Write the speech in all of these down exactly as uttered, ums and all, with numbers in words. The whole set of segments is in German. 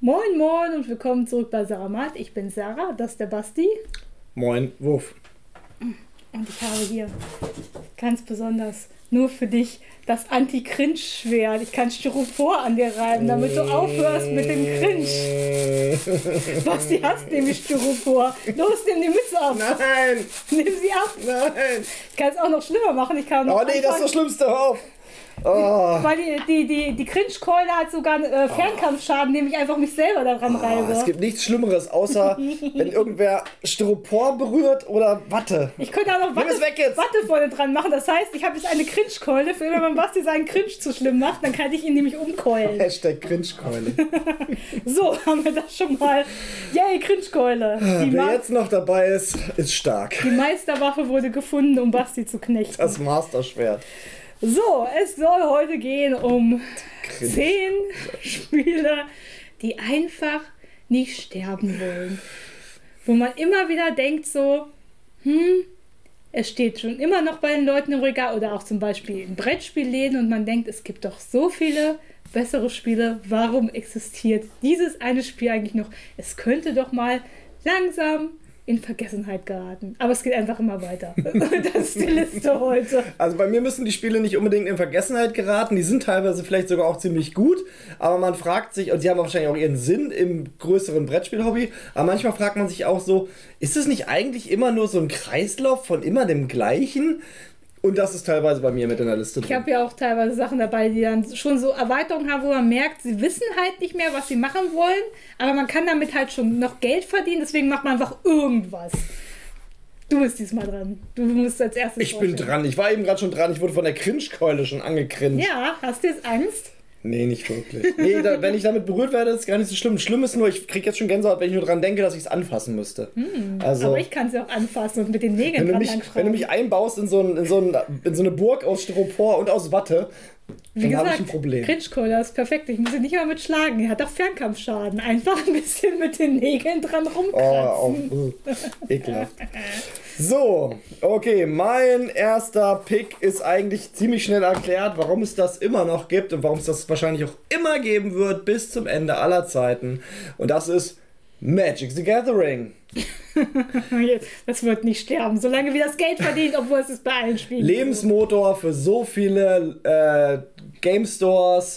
Moin Moin und willkommen zurück bei Sarah Matt. Ich bin Sarah, das ist der Basti. Moin, Wurf. Und ich habe hier ganz besonders nur für dich das Anti-Cringe-Schwert. Ich kann Styropor an dir reiben, damit du aufhörst mit dem Cringe. Basti hasst nämlich Styropor. Los, nimm die Mütze ab. Nein! Nimm sie ab. Nein! Ich kann es auch noch schlimmer machen. Ich kann Oh nee, das ist das Schlimmste, hör auf! Oh. Weil die, die, die, die Cringe-Keule hat sogar äh, Fernkampfschaden, indem ich einfach mich selber daran reibe. Oh, es gibt nichts Schlimmeres, außer wenn irgendwer Styropor berührt oder Watte. Ich könnte auch noch Nimm es Watte, weg jetzt. Watte vorne dran machen. Das heißt, ich habe jetzt eine Cringe-Keule. Für immer, wenn Basti seinen Cringe zu schlimm macht, dann kann ich ihn nämlich umkeulen. Hashtag Cringe-Keule. So, haben wir das schon mal. Yay, Cringe-Keule. Die, Wer Ma jetzt noch dabei ist, ist stark. die Meisterwaffe wurde gefunden, um Basti zu knechten. Das Masterschwert. So, es soll heute gehen um Cringe. zehn Spiele, die einfach nicht sterben wollen. Wo man immer wieder denkt so, hm, es steht schon immer noch bei den Leuten im Regal oder auch zum Beispiel in Brettspielläden und man denkt, es gibt doch so viele bessere Spiele, warum existiert dieses eine Spiel eigentlich noch? Es könnte doch mal langsam in Vergessenheit geraten. Aber es geht einfach immer weiter. Das ist die Liste heute. Also bei mir müssen die Spiele nicht unbedingt in Vergessenheit geraten. Die sind teilweise vielleicht sogar auch ziemlich gut. Aber man fragt sich, und die haben wahrscheinlich auch ihren Sinn im größeren Brettspiel-Hobby, aber manchmal fragt man sich auch so, ist es nicht eigentlich immer nur so ein Kreislauf von immer dem Gleichen? Und das ist teilweise bei mir mit in der Liste drin. Ich habe ja auch teilweise Sachen dabei, die dann schon so Erweiterungen haben, wo man merkt, sie wissen halt nicht mehr, was sie machen wollen, aber man kann damit halt schon noch Geld verdienen, deswegen macht man einfach irgendwas. Du bist diesmal dran. Du musst als erstes Ich bin vorstellen. dran. Ich war eben gerade schon dran. Ich wurde von der Cringe-Keule schon angecringed. Ja, hast du jetzt Angst? Nee, nicht wirklich. Nee, da, wenn ich damit berührt werde, ist gar nicht so schlimm. Schlimm ist nur, ich kriege jetzt schon Gänsehaut, wenn ich nur dran denke, dass ich es anfassen müsste. Hm, also, aber ich kann sie auch anfassen und mit den Nägeln wenn du, dran mich, langschrauben. wenn du mich einbaust in so, ein, in, so ein, in so eine Burg aus Styropor und aus Watte, Wie dann habe ich gesagt, ein Problem. Cringe-Keule ist perfekt. Ich muss ihn nicht mal mit schlagen. Er hat auch Fernkampfschaden. Einfach ein bisschen mit den Nägeln dran Oh, rumkratzen. oh, uh, ekelhaft. So, okay, mein erster Pick ist eigentlich ziemlich schnell erklärt, warum es das immer noch gibt und warum es das wahrscheinlich auch immer geben wird bis zum Ende aller Zeiten. Und das ist Magic the Gathering. Das wird nicht sterben, solange wir das Geld verdient, obwohl es ist bei allen Spielen. Lebensmotor für so viele äh, Game Stores.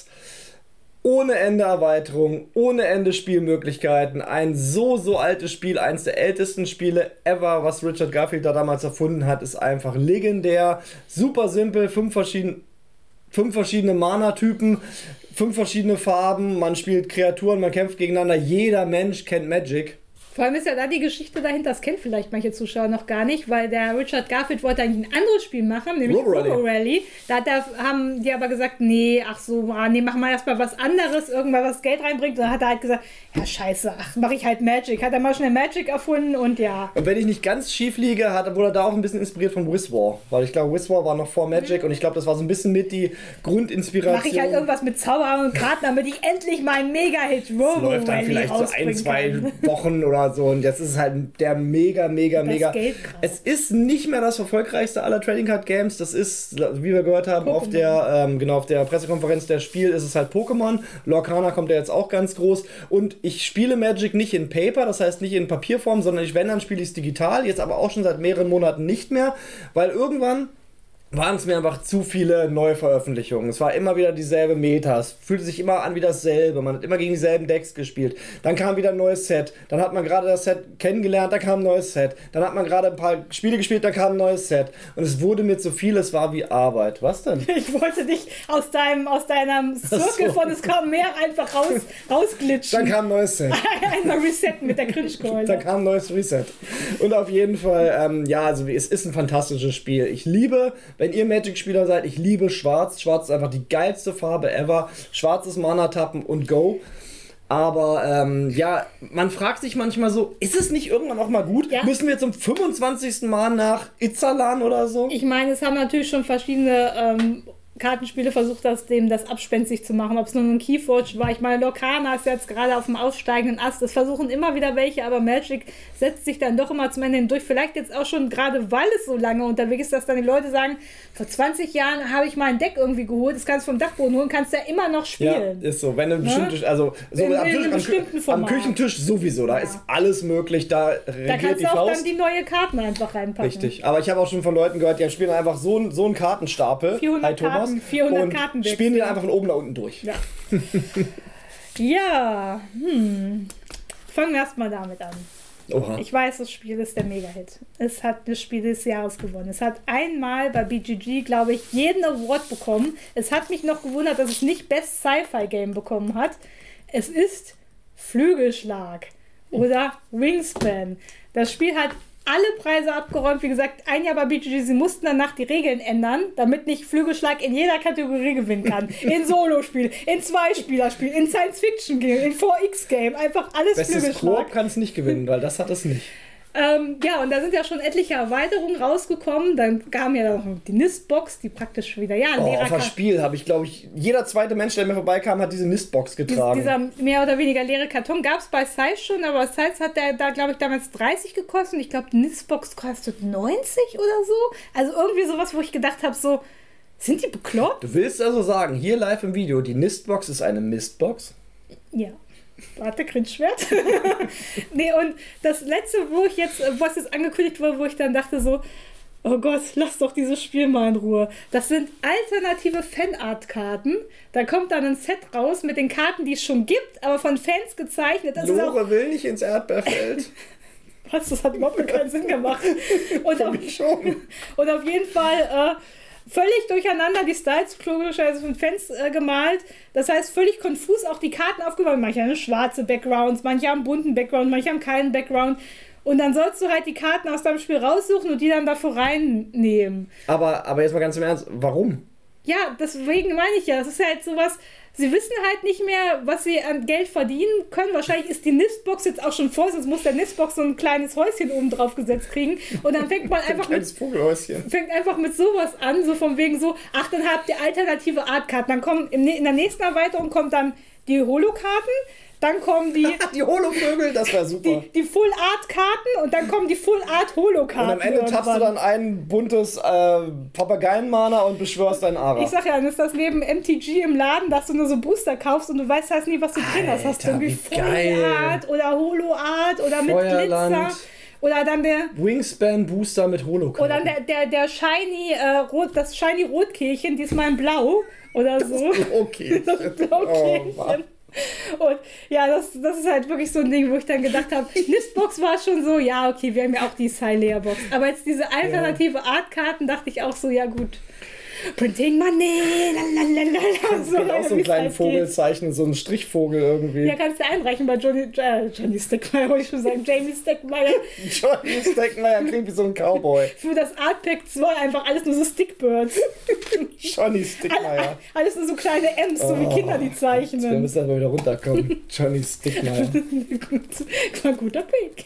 Ohne Ende Erweiterung, ohne Ende Spielmöglichkeiten. Ein so, so altes Spiel, eines der ältesten Spiele ever, was Richard Garfield da damals erfunden hat, ist einfach legendär. Super simpel, fünf verschiedene, fünf verschiedene Mana-Typen, fünf verschiedene Farben, man spielt Kreaturen, man kämpft gegeneinander. Jeder Mensch kennt Magic. Vor allem ist ja da die Geschichte dahinter, das kennen vielleicht manche Zuschauer noch gar nicht, weil der Richard Garfield wollte eigentlich ein anderes Spiel machen, nämlich Robo Rally. Robo Rally. Da hat er, haben die aber gesagt, nee, ach so, ah, nee, machen wir erstmal was anderes, irgendwann was Geld reinbringt. Und dann hat er halt gesagt, ja scheiße, ach, mache ich halt Magic. Hat er mal schnell Magic erfunden und ja. Und wenn ich nicht ganz schief liege, hat, wurde er da auch ein bisschen inspiriert von Wizwar. Weil ich glaube, Wizwar war noch vor Magic und ich glaube, das war so ein bisschen mit die Grundinspiration. Mache ich halt irgendwas mit Zauberern und Karten, damit ich endlich meinen Mega-Hit Robo läuft dann Rally vielleicht so ein, rausbringen zwei kann. Wochen oder so und jetzt ist es halt der mega, mega, Das mega. Geldkraus. Es ist nicht mehr das erfolgreichste aller Trading Card Games. Das ist, wie wir gehört haben, auf der, ähm, genau, auf der Pressekonferenz der Spiel ist es halt Pokémon. Lorcana kommt ja jetzt auch ganz groß und ich spiele Magic nicht in Paper, das heißt nicht in Papierform, sondern ich, wenn, dann spiele ich es digital, jetzt aber auch schon seit mehreren Monaten nicht mehr, weil irgendwann waren es mir einfach zu viele Neuveröffentlichungen. Es war immer wieder dieselbe Meta. Es fühlte sich immer an wie dasselbe. Man hat immer gegen dieselben Decks gespielt. Dann kam wieder ein neues Set. Dann hat man gerade das Set kennengelernt, da kam ein neues Set. Dann hat man gerade ein paar Spiele gespielt, da kam ein neues Set. Und es wurde mir zu viel, es war wie Arbeit. Was denn? Ich wollte dich aus deinem aus deinem Zirkel so. von es kam mehr einfach raus, rausglitschen. Dann kam ein neues Set. Einmal resetten mit der Cringe-Keule. Da kam ein neues Reset. Und auf jeden Fall, ähm, ja, also es ist ein fantastisches Spiel. Ich liebe, wenn ihr Magic-Spieler seid, ich liebe Schwarz. Schwarz ist einfach die geilste Farbe ever. Schwarzes Mana-Tappen und Go. Aber ähm, ja, man fragt sich manchmal so, ist es nicht irgendwann auch mal gut? Ja. Müssen wir zum fünfundzwanzigsten Mal nach Itzalan oder so? Ich meine, es haben natürlich schon verschiedene ähm, Kartenspiele versucht hast, dem das abspenstig zu machen. Ob es nur ein Keyforge war. Ich meine, Lorcana ist jetzt gerade auf dem aufsteigenden Ast. Das versuchen immer wieder welche, aber Magic setzt sich dann doch immer zum Ende hindurch. Vielleicht jetzt auch schon gerade, weil es so lange unterwegs ist, dass dann die Leute sagen, vor zwanzig Jahren habe ich mal ein Deck irgendwie geholt, das kannst du vom Dachboden holen, kannst ja immer noch spielen. Ja, ist so. Wenn du bestimmte, also so in, am, in Tisch, am, am Küchentisch sowieso, da ja. ist alles möglich, da regiert Da kannst die du auch Faust. dann die neue Karten einfach reinpacken. Richtig, aber ich habe auch schon von Leuten gehört, die spielen einfach so, so einen Kartenstapel, vierhundert hi Thomas, Karten, vierhundert und Karten spielen den einfach von oben nach unten durch. Ja, ja hm. Fangen wir erstmal damit an. Oha. Ich weiß, das Spiel ist der Mega-Hit. Es hat das Spiel des Jahres gewonnen. Es hat einmal bei B G G, glaube ich, jeden Award bekommen. Es hat mich noch gewundert, dass es nicht Best Sci-Fi Game bekommen hat. Es ist Flügelschlag oder Wingspan. Das Spiel hat alle Preise abgeräumt. Wie gesagt, ein Jahr bei B G G. Sie mussten danach die Regeln ändern, damit nicht Flügelschlag in jeder Kategorie gewinnen kann. In Solospiel, in Zweispielerspiel, in Science-Fiction-Game, in vier X-Game. Einfach alles Bestes Flügelschlag. Koop kann es nicht gewinnen, weil das hat es nicht. Ähm, ja, und da sind ja schon etliche Erweiterungen rausgekommen. Dann kam ja noch die Nistbox, die praktisch wieder, ja, ein Oh, Lehrer auf das Spiel habe ich, glaube ich, jeder zweite Mensch, der mir vorbeikam, hat diese Nistbox getragen. Dieser mehr oder weniger leere Karton gab es bei Size schon, aber Size hat der da, glaube ich, damals dreißig gekostet. Und ich glaube, die Nistbox kostet neunzig oder so. Also irgendwie sowas, wo ich gedacht habe, so, sind die bekloppt? Du willst also sagen, hier live im Video, die Nistbox ist eine Mistbox? Ja. Warte, Cringe-Schwert. Nee, und das letzte, wo ich jetzt, was jetzt angekündigt wurde, wo ich dann dachte so, oh Gott, lass doch dieses Spiel mal in Ruhe. Das sind alternative Fanart-Karten. Da kommt dann ein Set raus mit den Karten, die es schon gibt, aber von Fans gezeichnet. Das Lore ist auch, will nicht ins Erdbeerfeld. was, das hat überhaupt keinen Sinn gemacht. Und auf, schon. und auf jeden Fall äh, völlig durcheinander die Styles, logischerweise von Fans äh, gemalt. Das heißt, völlig konfus auch die Karten aufgebaut. Manche haben schwarze Backgrounds, manche haben bunten Background, manche haben keinen Background. Und dann sollst du halt die Karten aus deinem Spiel raussuchen und die dann davor reinnehmen. Aber, aber jetzt mal ganz im Ernst, warum? Ja, deswegen meine ich ja, das ist halt sowas, sie wissen halt nicht mehr, was sie an Geld verdienen können. Wahrscheinlich ist die Nistbox jetzt auch schon voll, sonst muss der Nistbox so ein kleines Häuschen oben drauf gesetzt kriegen. Und dann fängt man einfach mit, fängt einfach mit sowas an, so von wegen so, ach, dann habt ihr alternative Artkarten. Dann kommen, in der nächsten Erweiterung kommt dann die Holo-Karten. Dann kommen die... die Holo-Vögel, das war super. Die, die Full-Art-Karten und dann kommen die Full-Art-Holo-Karten. Und am Ende irgendwann. tappst du dann ein buntes äh, Papageienmana und beschwörst deinen Ara. Ich sag ja, dann ist das neben M T G im Laden, dass du nur so Booster kaufst und du weißt halt nie, was du drin hast. Hast du irgendwie Full-Art oder Holo-Art oder mit Feuerland. Glitzer. Oder dann der... Wingspan-Booster mit Holo-Karten. Oder der, der, der Shiny, äh, Rot, das Shiny Rotkehlchen, diesmal in Blau. Oder so. Okay. Das Blaukehlchen. Oh, Mann. Und ja, das, das ist halt wirklich so ein Ding, wo ich dann gedacht habe, Nistbox war schon so, ja, okay, wir haben ja auch die Silea-Box. Aber jetzt diese alternative Artkarten dachte ich auch so, ja gut. Printing Money, lalalala. Ich kann auch so einen kleinen Vogel geht. zeichnen, so einen Strichvogel irgendwie. Ja, kannst du einreichen bei Johnny, äh, Johnny Stickmeyer, wollte ich schon sagen, Jamie Stickmeyer. Johnny Stickmeyer klingt wie so ein Cowboy. Für das Artpack zwei einfach alles nur so Stickbirds. Johnny Stickmeyer. All, alles nur so kleine M's, so oh, wie Kinder die zeichnen. Wir müssen erstmal wieder runterkommen. Johnny Stickmeyer. War ein guter Pick.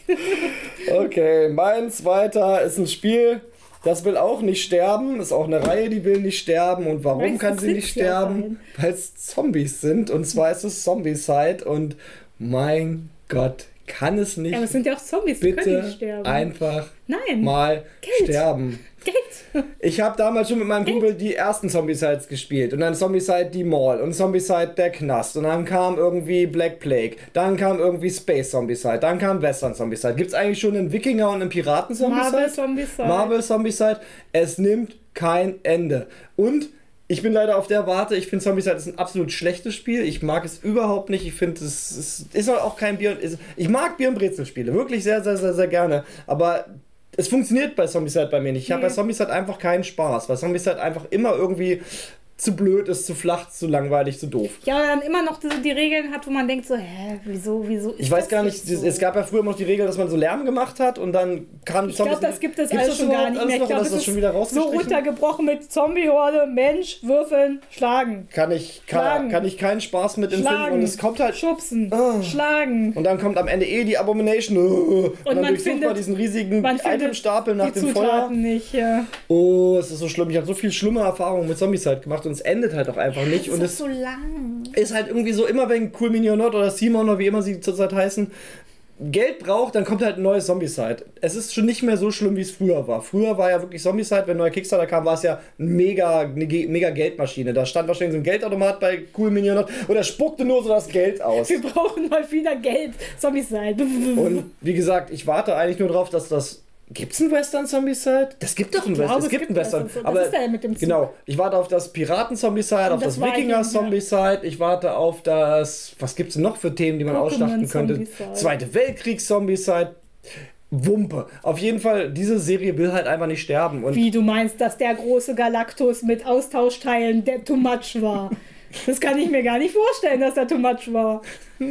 Okay, mein zweiter ist ein Spiel... Das will auch nicht sterben, ist auch eine Reihe, die will nicht sterben. Und warum weißt, kann sie nicht sterben? Weil es Zombies sind. Und zwar ist es Zombicide. Und mein Gott, kann es nicht. Ja, aber es sind ja auch Zombies, die bitte können nicht sterben. Einfach Nein. mal Geld. sterben. Geld. Ich habe damals schon mit meinem Geld. Kumpel die ersten Zombicides gespielt. Und dann Zombicide die Mall. Und Zombicide der Knast. Und dann kam irgendwie Black Plague. Dann kam irgendwie Space Zombicide. Dann kam Western Zombicide. Gibt es eigentlich schon einen Wikinger und einen Piraten Zombicide? Marvel Zombicide. Marvel Zombicide. Es nimmt kein Ende. Und ich bin leider auf der Warte. Ich finde Zombicide ist ein absolut schlechtes Spiel. Ich mag es überhaupt nicht. Ich finde, es ist, ist auch kein Bier. Ist, ich mag Bier- und Brezelspiele. Wirklich sehr, sehr, sehr, sehr gerne. Aber es funktioniert bei Zombicide bei mir nicht. Ich habe nee. bei Zombicide einfach keinen Spaß. Weil Zombicide einfach immer irgendwie zu blöd ist, zu flach, zu langweilig, zu doof. Ja, und dann immer noch die, die Regeln hat, wo man denkt so, hä, wieso, wieso ist Ich weiß das gar nicht, so? Es gab ja früher noch die Regel, dass man so Lärm gemacht hat und dann kam Ich glaube, das gibt es alles schon gar nicht mehr. Ich glaube, es ist schon wieder so runtergebrochen mit Zombie-Horde, Mensch, würfeln, schlagen. Kann ich, kann, kann ich keinen Spaß mit empfinden. Schlagen, und es kommt halt... Schubsen, oh. schlagen. Und dann kommt am Ende eh die Abomination. Oh. Und, und dann man durchsucht findet, man diesen riesigen Itemstapel nach die dem Zutaten Feuer. nicht, ja. Oh, es ist so schlimm. Ich habe so viel schlimme Erfahrungen mit Zombicide gemacht und und es endet halt auch einfach nicht. Das und ist es so lang. ist halt irgendwie so, immer wenn Cool Minionot oder Simon oder wie immer sie zurzeit heißen, Geld braucht, dann kommt halt ein neues Zombicide. Es ist schon nicht mehr so schlimm, wie es früher war. Früher war ja wirklich Zombicide, wenn ein neuer Kickstarter kam, war es ja mega, eine mega Geldmaschine. Da stand wahrscheinlich so ein Geldautomat bei Cool Minionot und er spuckte nur so das Geld aus. Wir brauchen mal wieder Geld. Zombicide. Und wie gesagt, ich warte eigentlich nur drauf, dass das... Gibt es ein Western Zombicide? Das gibt doch ein Western. Es gibt ein Western. Das aber ist ja mit dem Zug. genau, ich warte auf das Piraten-Zombicide, auf das, das Wikinger-Zombicide, ich warte auf das, was gibt es noch für Themen, die man Pokémon ausschlachten könnte? Zombicide. Zweite Weltkriegs-Zombicide. Wumpe. Auf jeden Fall, diese Serie will halt einfach nicht sterben. Und wie, du meinst, dass der große Galactus mit Austauschteilen der too much war? Das kann ich mir gar nicht vorstellen, dass der too much war.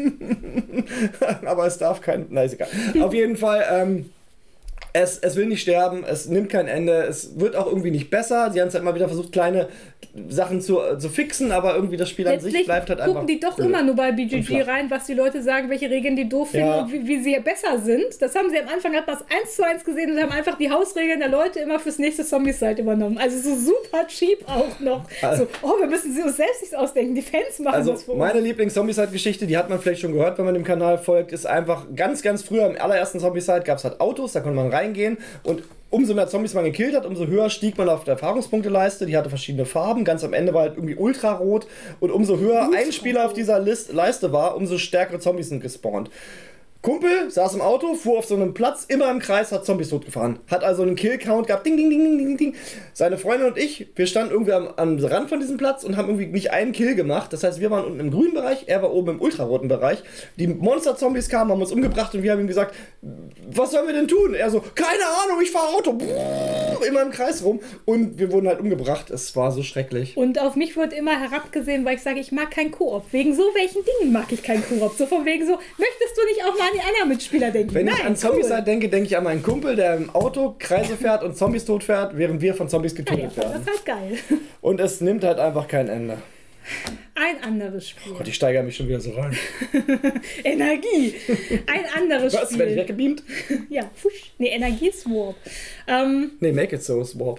Aber es darf kein... Nein, ist egal. Auf jeden Fall... Ähm, Es, es will nicht sterben, es nimmt kein Ende, es wird auch irgendwie nicht besser. Sie haben es halt immer wieder versucht, kleine Sachen zu, zu fixen, aber irgendwie das Spiel an sich bleibt halt einfach... gucken die doch blöd. Immer nur bei B G G rein, was die Leute sagen, welche Regeln die doof finden ja. und wie, wie sie besser sind. Das haben sie am Anfang, hat man es eins zu eins gesehen und haben einfach die Hausregeln der Leute immer fürs nächste Zombicide übernommen. Also so super cheap auch noch. So, oh, wir müssen sie uns selbst nicht ausdenken, die Fans machen also das für uns. Meine Lieblings-Zombicide-Geschichte, die hat man vielleicht schon gehört, wenn man dem Kanal folgt, ist einfach ganz, ganz früher im allerersten Zombicide gab es halt Autos, da konnte man reingehen und umso mehr Zombies man gekillt hat, umso höher stieg man auf der Erfahrungspunkteleiste. Die hatte verschiedene Farben. Ganz am Ende war halt irgendwie ultrarot. Und umso höher Ultra ein Spieler auf dieser List, Leiste war, umso stärkere Zombies sind gespawnt. Kumpel saß im Auto, fuhr auf so einem Platz, immer im Kreis, hat Zombies totgefahren. Hat also einen Kill-Count gehabt, ding, ding, ding, ding, ding, ding. Seine Freundin und ich, wir standen irgendwie am, am Rand von diesem Platz und haben irgendwie nicht einen Kill gemacht. Das heißt, wir waren unten im grünen Bereich, er war oben im ultraroten Bereich. Die Monster-Zombies kamen, haben uns umgebracht und wir haben ihm gesagt, was sollen wir denn tun? Er so, keine Ahnung, ich fahre Auto. Immer im Kreis rum. Und wir wurden halt umgebracht. Es war so schrecklich. Und auf mich wird immer herabgesehen, weil ich sage, ich mag kein Koop. Wegen so welchen Dingen mag ich kein Koop. So von wegen so, möchtest du nicht auch mal an die anderen Mitspieler denken? Wenn Nein, ich an Zombies cool. denke, denke ich an meinen Kumpel, der im Auto Kreise fährt und Zombies tot fährt, während wir von Zombies getötet ja, ja, werden. Das ist halt geil. Und es nimmt halt einfach kein Ende. Ein anderes Spiel. Oh Gott, ich steigere mich schon wieder so rein. Energie. Ein anderes Was, Spiel. werde ich weggebeamt? Ja, fusch. Nee, Energieswarp. Ähm, nee, Make It So, Swap.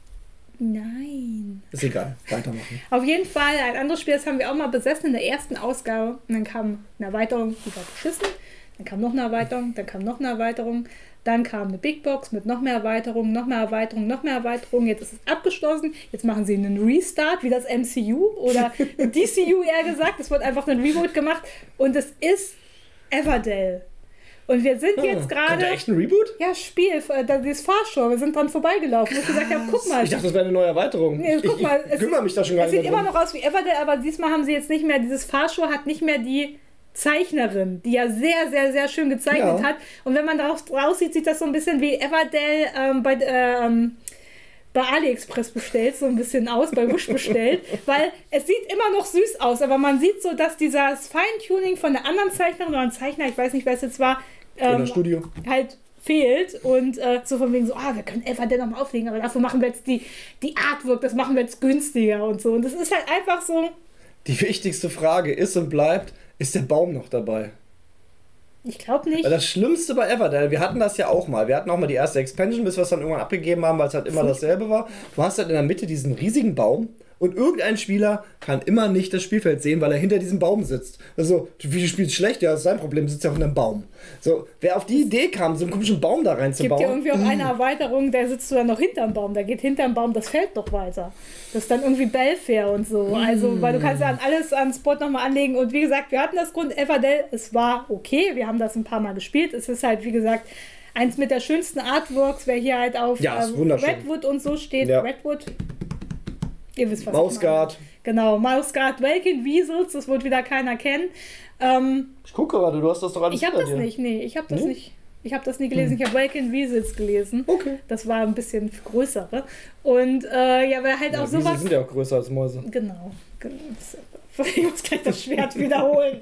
Nein. Ist egal, weitermachen. Auf jeden Fall, ein anderes Spiel, das haben wir auch mal besessen in der ersten Ausgabe. Und dann kam eine Erweiterung, die war beschissen. Dann kam noch eine Erweiterung, dann kam noch eine Erweiterung. Dann kam eine Big Box mit noch mehr Erweiterungen, noch mehr Erweiterungen, noch mehr Erweiterungen. Jetzt ist es abgeschlossen. Jetzt machen sie einen Restart, wie das M C U oder D C U eher gesagt. Es wird einfach ein Reboot gemacht. Und es ist Everdell. Und wir sind ah, jetzt gerade... Kommt da echt ein Reboot? Ja, Spiel, das Fahrschau. Wir sind dran vorbeigelaufen. Und ich gesagt habe, guck mal. Ich dachte, das wäre eine neue Erweiterung. Nee, guck ich, mal, ich kümmere mich da schon gar nicht. nicht Es sieht immer noch aus wie Everdell, aber diesmal haben sie jetzt nicht mehr... Dieses Fahrschau hat nicht mehr die Zeichnerin, die ja sehr, sehr, sehr schön gezeichnet ja. hat. Und wenn man daraus draus sieht, sieht das so ein bisschen wie Everdell ähm, bei... Ähm, bei AliExpress bestellt, so ein bisschen aus, bei Wish bestellt, weil es sieht immer noch süß aus, aber man sieht so, dass dieses Feintuning von der anderen Zeichnerin oder einem Zeichner, ich weiß nicht, wer es jetzt war, ähm, das Studio. halt fehlt und äh, so von wegen so, ah, wir können Everdell noch mal auflegen, aber dafür machen wir jetzt die, die Artwork, das machen wir jetzt günstiger und so. Und das ist halt einfach so... Die wichtigste Frage ist und bleibt, ist der Baum noch dabei? Ich glaube nicht. Weil das Schlimmste bei Everdell, wir hatten das ja auch mal. Wir hatten auch mal die erste Expansion, bis wir es dann irgendwann abgegeben haben, weil es halt immer dasselbe war. Du hast halt in der Mitte diesen riesigen Baum und irgendein Spieler kann immer nicht das Spielfeld sehen, weil er hinter diesem Baum sitzt. Also, wie du spielst schlecht, ja, das ist sein Problem, sitzt ja auch in einem Baum. So, wer auf die Idee kam, so einen komischen Baum da reinzubauen. Es gibt ja irgendwie auch eine Erweiterung, da sitzt du dann noch hinterm Baum, da geht hinterm Baum das Feld noch weiter. Das ist dann irgendwie Belfair und so. Also, weil du kannst ja an alles an Spot nochmal anlegen. Und wie gesagt, wir hatten das Grund Everdell, es war okay, wir haben das ein paar Mal gespielt. Es ist halt, wie gesagt, eins mit der schönsten Artworks, wer hier halt auf ja, ähm, Redwood und so steht. Ja. Redwood. Ihr wisst, was Mausgard. Ich meine. Genau, Mausgard, Welkin Weasels, das wird wieder keiner kennen. Ähm, ich gucke gerade, du hast das doch alles Ich habe das dir. nicht, nee, ich habe das nee? nicht. Ich habe das nie gelesen, hm. ich habe Welkin Weasels gelesen. Okay. Das war ein bisschen größere. Und äh, ja, aber halt ja, auch sowas... Wiesel sind ja auch größer als Mäuse. Genau. Ich muss gleich das Schwert wiederholen.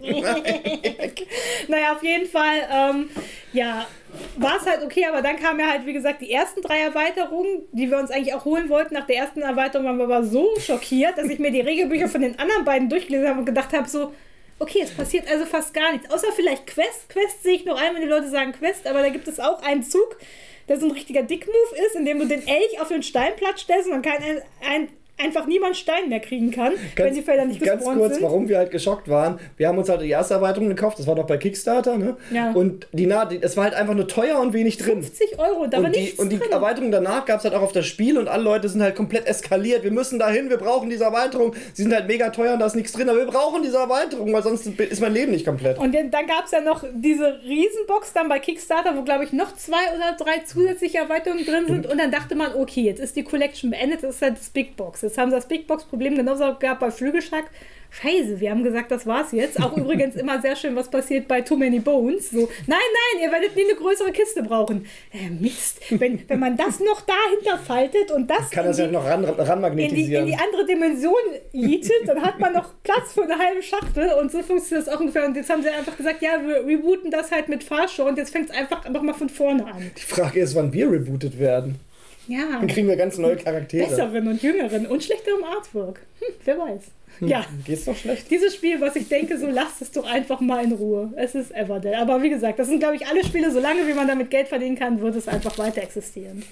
Naja, auf jeden Fall, ähm, ja, war es halt okay, aber dann kamen ja halt, wie gesagt, die ersten drei Erweiterungen, die wir uns eigentlich auch holen wollten. Nach der ersten Erweiterung waren wir aber so schockiert, dass ich mir die Regelbücher von den anderen beiden durchgelesen habe und gedacht habe, so, okay, es passiert also fast gar nichts. Außer vielleicht Quest. Quest sehe ich noch ein, wenn die Leute sagen Quest, aber da gibt es auch einen Zug, der so ein richtiger Dickmove ist, in dem du den Elch auf den Steinplatz stellst und dann kann ein, ein einfach niemand Stein mehr kriegen kann, ganz, wenn die Felder nicht gespawnt sind. Ganz kurz, warum wir halt geschockt waren. Wir haben uns halt die erste Erweiterung gekauft, das war doch bei Kickstarter, ne? Ja. Und die, die, es war halt einfach nur teuer und wenig drin. fünfzig Euro, da und war die, nichts Und die drin. Erweiterung danach gab es halt auch auf das Spiel und alle Leute sind halt komplett eskaliert. Wir müssen dahin, wir brauchen diese Erweiterung. Sie sind halt mega teuer und da ist nichts drin, aber wir brauchen diese Erweiterung, weil sonst ist mein Leben nicht komplett. Und dann gab es ja noch diese Riesenbox dann bei Kickstarter, wo glaube ich noch zwei oder drei zusätzliche Erweiterungen drin sind und dann dachte man, okay, jetzt ist die Collection beendet, das ist halt das Big Box. Jetzt haben sie das Big Box-Problem genauso gehabt bei Flügelschlag. Scheiße, wir haben gesagt, das war's jetzt. Auch übrigens immer sehr schön, was passiert bei Too Many Bones. So, nein, nein, ihr werdet nie eine größere Kiste brauchen. Äh, Mist, wenn, wenn man das noch dahinter faltet und das kann das ja noch ran, ranmagnetisieren. In die, in die andere Dimension jietet, dann hat man noch Platz für eine halbe Schachtel und so funktioniert das auch ungefähr. Und jetzt haben sie einfach gesagt, ja, wir rebooten das halt mit Fahrschau und jetzt fängt es einfach nochmal von vorne an. Die Frage ist, wann wir rebootet werden. Ja. Dann kriegen wir ganz neue Charaktere. Besseren und jüngeren und schlechterem Artwork. Hm, wer weiß. Ja. Geht's doch schlecht? Dieses Spiel, was ich denke, so lasst es doch einfach mal in Ruhe. Es ist Everdell. Aber wie gesagt, das sind, glaube ich, alle Spiele, solange wie man damit Geld verdienen kann, wird es einfach weiter existieren.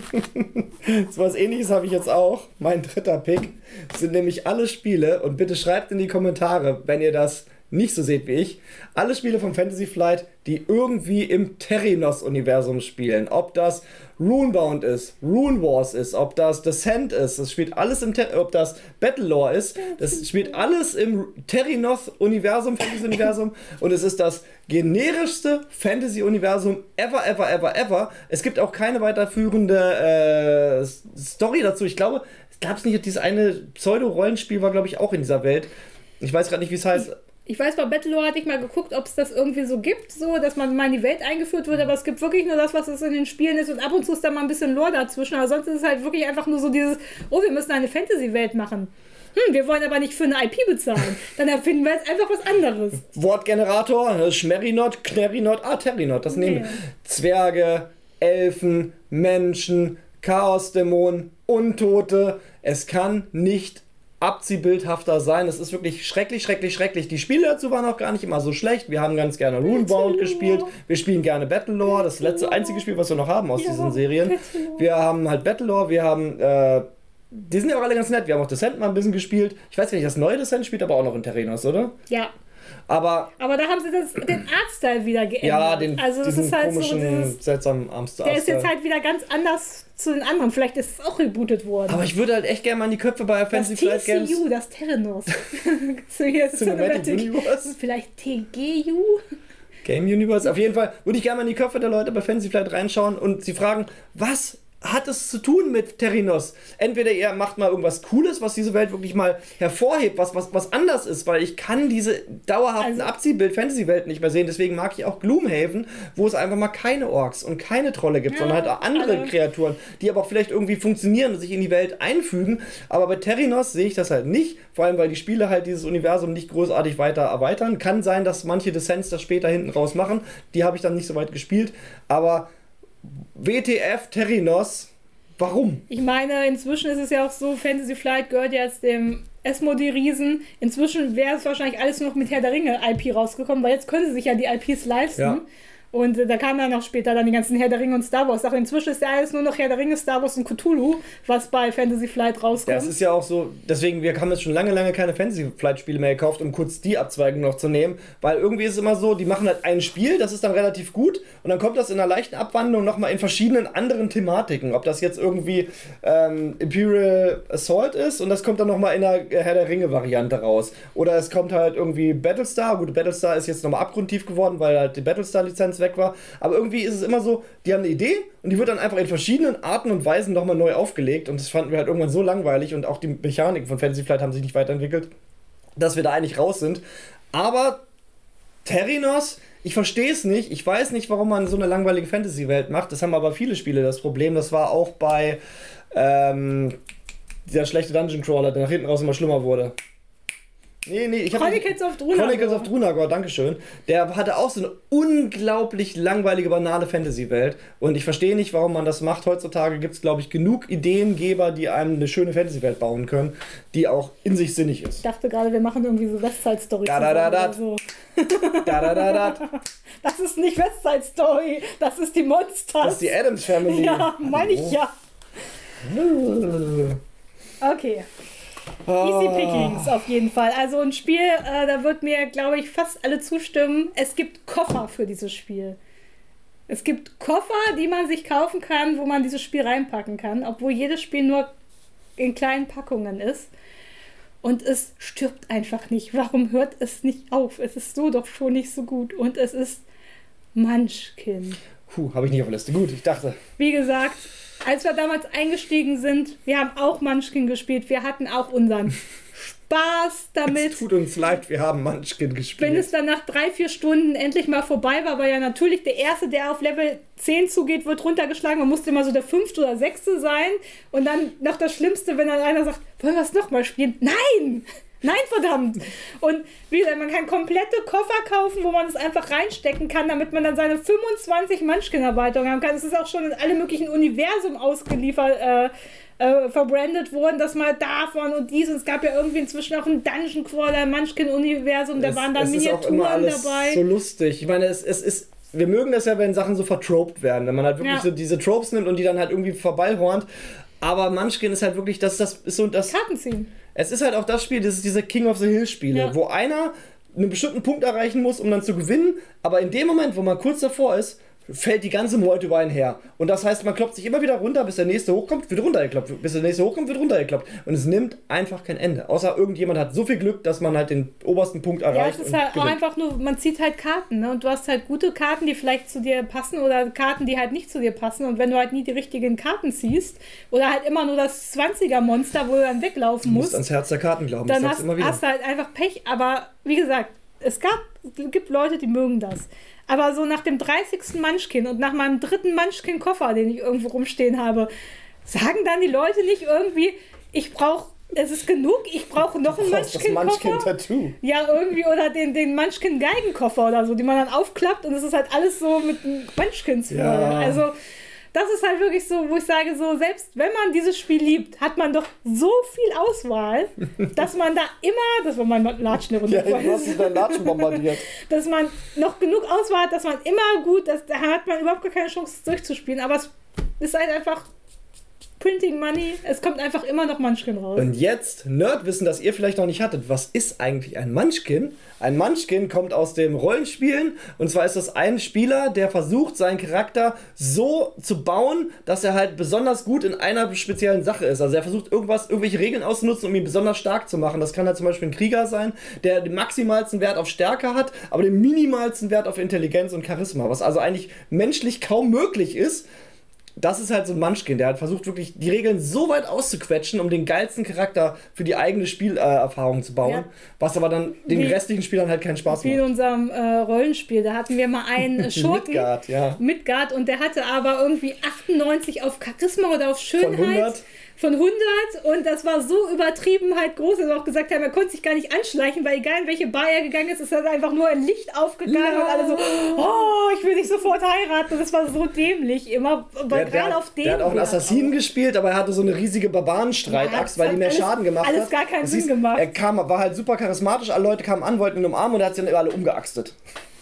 So was Ähnliches habe ich jetzt auch. Mein dritter Pick sind nämlich alle Spiele, und bitte schreibt in die Kommentare, wenn ihr das nicht so seht wie ich, alle Spiele von Fantasy Flight, die irgendwie im Terrinos-Universum spielen. Ob das Runebound ist, Rune Wars ist, ob das Descent ist, das spielt alles im Ter ob das Battlelore ist, das spielt alles im Terrinos-Universum, Fantasy-Universum, und es ist das generischste Fantasy-Universum ever, ever, ever, ever. Es gibt auch keine weiterführende äh, Story dazu. Ich glaube, es gab es nicht, dieses eine Pseudo-Rollenspiel war, glaube ich, auch in dieser Welt. Ich weiß gerade nicht, wie es heißt. Ich weiß, bei Battlelore hatte ich mal geguckt, ob es das irgendwie so gibt, so, dass man mal in die Welt eingeführt wird, aber es gibt wirklich nur das, was es in den Spielen ist und ab und zu ist da mal ein bisschen Lore dazwischen, aber sonst ist es halt wirklich einfach nur so dieses, oh, wir müssen eine Fantasy-Welt machen. Hm, wir wollen aber nicht für eine I P bezahlen. Dann erfinden wir jetzt einfach was anderes. Wortgenerator, Schmerinot, Knerinot, ah, Terrinot, das nehmen wir. Yeah. Zwerge, Elfen, Menschen, Chaosdämonen, Untote. Es kann nicht abziehbildhafter sein. Es ist wirklich schrecklich, schrecklich, schrecklich. Die Spiele dazu waren auch gar nicht immer so schlecht. Wir haben ganz gerne Runebound gespielt. Wir spielen gerne Battlelore. Das letzte, einzige Spiel, was wir noch haben aus ja, diesen Serien. Battlelore. Wir haben halt Battlelore. Wir haben, äh, die sind ja auch alle ganz nett. Wir haben auch Descent mal ein bisschen gespielt. Ich weiß nicht, das neue Descent spielt aber auch noch in Terrinos, oder? Ja. Aber, aber da haben sie das, den Artstyle wieder geändert. Ja, den, also das diesen ist halt komischen, so dieses, seltsamen Artstyle. Der ist jetzt halt wieder ganz anders zu den anderen. Vielleicht ist es auch rebootet worden. Aber ich würde halt echt gerne mal in die Köpfe bei Fantasy Flight Games. Das T C U, das Terrinos. so hier Cinematic Universe. Vielleicht T G U? Game Universe. Auf jeden Fall würde ich gerne mal in die Köpfe der Leute bei Fantasy Flight reinschauen und sie fragen, was hat es zu tun mit Terrinos? Entweder ihr macht mal irgendwas Cooles, was diese Welt wirklich mal hervorhebt, was, was, was anders ist, weil ich kann diese dauerhaften also, Abziehbild-Fantasy-Welt nicht mehr sehen. Deswegen mag ich auch Gloomhaven, wo es einfach mal keine Orks und keine Trolle gibt, ja, sondern halt auch andere alle. Kreaturen, die aber auch vielleicht irgendwie funktionieren und sich in die Welt einfügen. Aber bei Terrinos sehe ich das halt nicht, vor allem weil die Spiele halt dieses Universum nicht großartig weiter erweitern. Kann sein, dass manche Descents das später hinten raus machen. Die habe ich dann nicht so weit gespielt, aber W T F Terrinos, warum? Ich meine, inzwischen ist es ja auch so, Fantasy Flight gehört ja jetzt dem Asmodee-Riesen. Inzwischen wäre es wahrscheinlich alles nur noch mit Herr der Ringe I P rausgekommen, weil jetzt können sie sich ja die I Ps leisten. Ja. Und äh, da kamen dann auch später dann die ganzen Herr der Ringe und Star Wars Sachen. Inzwischen ist ja alles nur noch Herr der Ringe, Star Wars und Cthulhu, was bei Fantasy Flight rauskommt. Das ist ja auch so, deswegen, wir haben jetzt schon lange, lange keine Fantasy Flight Spiele mehr gekauft, um kurz die Abzweigung noch zu nehmen, weil irgendwie ist es immer so, die machen halt ein Spiel, das ist dann relativ gut und dann kommt das in einer leichten Abwandlung nochmal in verschiedenen anderen Thematiken. Ob das jetzt irgendwie ähm, Imperial Assault ist und das kommt dann nochmal in einer Herr der Ringe Variante raus. Oder es kommt halt irgendwie Battlestar, gut, Battlestar ist jetzt nochmal abgrundtief geworden, weil halt die Battlestar Lizenz weg war, aber irgendwie ist es immer so, die haben eine Idee und die wird dann einfach in verschiedenen Arten und Weisen nochmal neu aufgelegt und das fanden wir halt irgendwann so langweilig und auch die Mechaniken von Fantasy Flight haben sich nicht weiterentwickelt, dass wir da eigentlich raus sind. Aber Terrinos, ich verstehe es nicht, ich weiß nicht, warum man so eine langweilige Fantasy-Welt macht, das haben aber viele Spiele das Problem, das war auch bei ähm, dieser schlechte Dungeon Crawler, der nach hinten raus immer schlimmer wurde. Nee, nee, ich hab Chronicles of Drunagor. Chronicles of Drunagor, dankeschön. Der hatte auch so eine unglaublich langweilige, banale Fantasy-Welt. Und ich verstehe nicht, warum man das macht. Heutzutage gibt es, glaube ich, genug Ideengeber, die einem eine schöne Fantasy-Welt bauen können, die auch in sich sinnig ist. Ich dachte gerade, wir machen irgendwie so Westside-Story. Da, da, da, da. So. Da, da, da, da. Das ist nicht Westside-Story, das ist die Monsters. Das ist die Addams Family. Ja, meine ich ja. Okay. Easy Pickings auf jeden Fall. Also ein Spiel, äh, da wird mir, glaube ich, fast alle zustimmen. Es gibt Koffer für dieses Spiel. Es gibt Koffer, die man sich kaufen kann, wo man dieses Spiel reinpacken kann, obwohl jedes Spiel nur in kleinen Packungen ist. Und es stirbt einfach nicht. Warum hört es nicht auf? Es ist so doch schon nicht so gut. Und es ist Munchkin. Puh, habe ich nicht auf der Liste. Gut, ich dachte. Wie gesagt, als wir damals eingestiegen sind, wir haben auch Munchkin gespielt. Wir hatten auch unseren Spaß damit. Es tut uns leid, wir haben Munchkin gespielt. Wenn es dann nach drei, vier Stunden endlich mal vorbei war, weil ja natürlich der Erste, der auf Level zehn zugeht, wird runtergeschlagen. Man musste immer so der Fünfte oder Sechste sein. Und dann noch das Schlimmste, wenn dann einer sagt, wollen wir es nochmal spielen? Nein! Nein, verdammt! Und wie gesagt, man kann komplette Koffer kaufen, wo man es einfach reinstecken kann, damit man dann seine fünfundzwanzig Munchkin-Erweiterungen haben kann. Es ist auch schon in alle möglichen Universum ausgeliefert, äh, äh, verbrandet worden, dass man davon und dies, und es gab ja irgendwie inzwischen auch ein Dungeon Crawler im Munchkin-Universum, da es, waren dann es Miniaturen ist auch immer alles dabei. So lustig. Ich meine, es, es ist. Wir mögen das ja, wenn Sachen so vertroped werden, wenn man halt wirklich Ja. so diese Tropes nimmt und die dann halt irgendwie vorbeihornt. Aber Munchkin ist halt wirklich, das, das ist so das. Karten ziehen. Es ist halt auch das Spiel, das ist diese King of the Hill Spiele, Ja. wo einer einen bestimmten Punkt erreichen muss, um dann zu gewinnen, aber in dem Moment, wo man kurz davor ist, fällt die ganze Meute über einen her. Und das heißt, man kloppt sich immer wieder runter, bis der nächste hochkommt, wird runtergekloppt, bis der nächste hochkommt, wird runtergekloppt. Und es nimmt einfach kein Ende. Außer irgendjemand hat so viel Glück, dass man halt den obersten Punkt Ja, erreicht. es ist und halt auch gewinnt. einfach nur, man zieht halt Karten, ne? Und du hast halt gute Karten, die vielleicht zu dir passen oder Karten, die halt nicht zu dir passen. Und wenn du halt nie die richtigen Karten ziehst oder halt immer nur das zwanziger-Monster, wo du dann weglaufen Du musst musst, ans Herz der Karten glauben, dann ich sag's hast, immer wieder. hast du halt einfach Pech. Aber wie gesagt, es gab, es gibt Leute, die mögen das. Aber so nach dem dreißigsten Munchkin und nach meinem dritten Munchkin-Koffer, den ich irgendwo rumstehen habe, sagen dann die Leute nicht irgendwie, ich brauche, es ist genug, ich brauche noch einen Das Munchkin-Koffer. Munchkin-Tattoo. Ja, irgendwie, oder den, den Munchkin-Geigenkoffer oder so, die man dann aufklappt und es ist halt alles so mit Munchkins voll. Ja. Also, das ist halt wirklich so, wo ich sage, so, selbst wenn man dieses Spiel liebt, hat man doch so viel Auswahl, dass man da immer, das war mein Latschen der Runde, Ja, du hast mit deinen Latschen bombardiert. dass man noch genug Auswahl hat, dass man immer gut, dass, da hat man überhaupt gar keine Chance, es durchzuspielen, aber es ist halt einfach Printing Money, es kommt einfach immer noch Munchkin raus. Und jetzt Nerdwissen, das ihr vielleicht noch nicht hattet. Was ist eigentlich ein Munchkin? Ein Munchkin kommt aus dem Rollenspielen. Und zwar ist das ein Spieler, der versucht, seinen Charakter so zu bauen, dass er halt besonders gut in einer speziellen Sache ist. Also er versucht irgendwas, irgendwelche Regeln auszunutzen, um ihn besonders stark zu machen. Das kann halt zum Beispiel ein Krieger sein, der den maximalsten Wert auf Stärke hat, aber den minimalsten Wert auf Intelligenz und Charisma. Was also eigentlich menschlich kaum möglich ist. Das ist halt so ein Munchkin, der halt versucht wirklich die Regeln so weit auszuquetschen, um den geilsten Charakter für die eigene Spielerfahrung zu bauen, Ja. was aber dann den Wie- restlichen Spielern halt keinen Spaß Wie in macht. unserem äh, Rollenspiel, da hatten wir mal einen Schurken. Midgard, ja. Midgard, und der hatte aber irgendwie achtundneunzig auf Charisma oder auf Schönheit. Von hundert? Von hundert, und das war so übertrieben halt groß, dass wir auch gesagt haben, er konnte sich gar nicht anschleichen, weil egal in welche Bar er gegangen ist, ist halt einfach nur ein Licht aufgegangen Ja. und alle so, oh, ich will dich sofort heiraten. Und das war so dämlich immer, weil Der, der, gerade hat- auf den der hat auch einen Wert Assassinen gespielt, aber er hatte so eine riesige Barbarenstreitaxt, Ja, weil die mehr alles- Schaden gemacht alles hat. gar keinen Du Sinn siehst, gemacht. Er kam, war halt super charismatisch, alle Leute kamen an, wollten ihn umarmen und er hat sie dann alle umgeaxtet.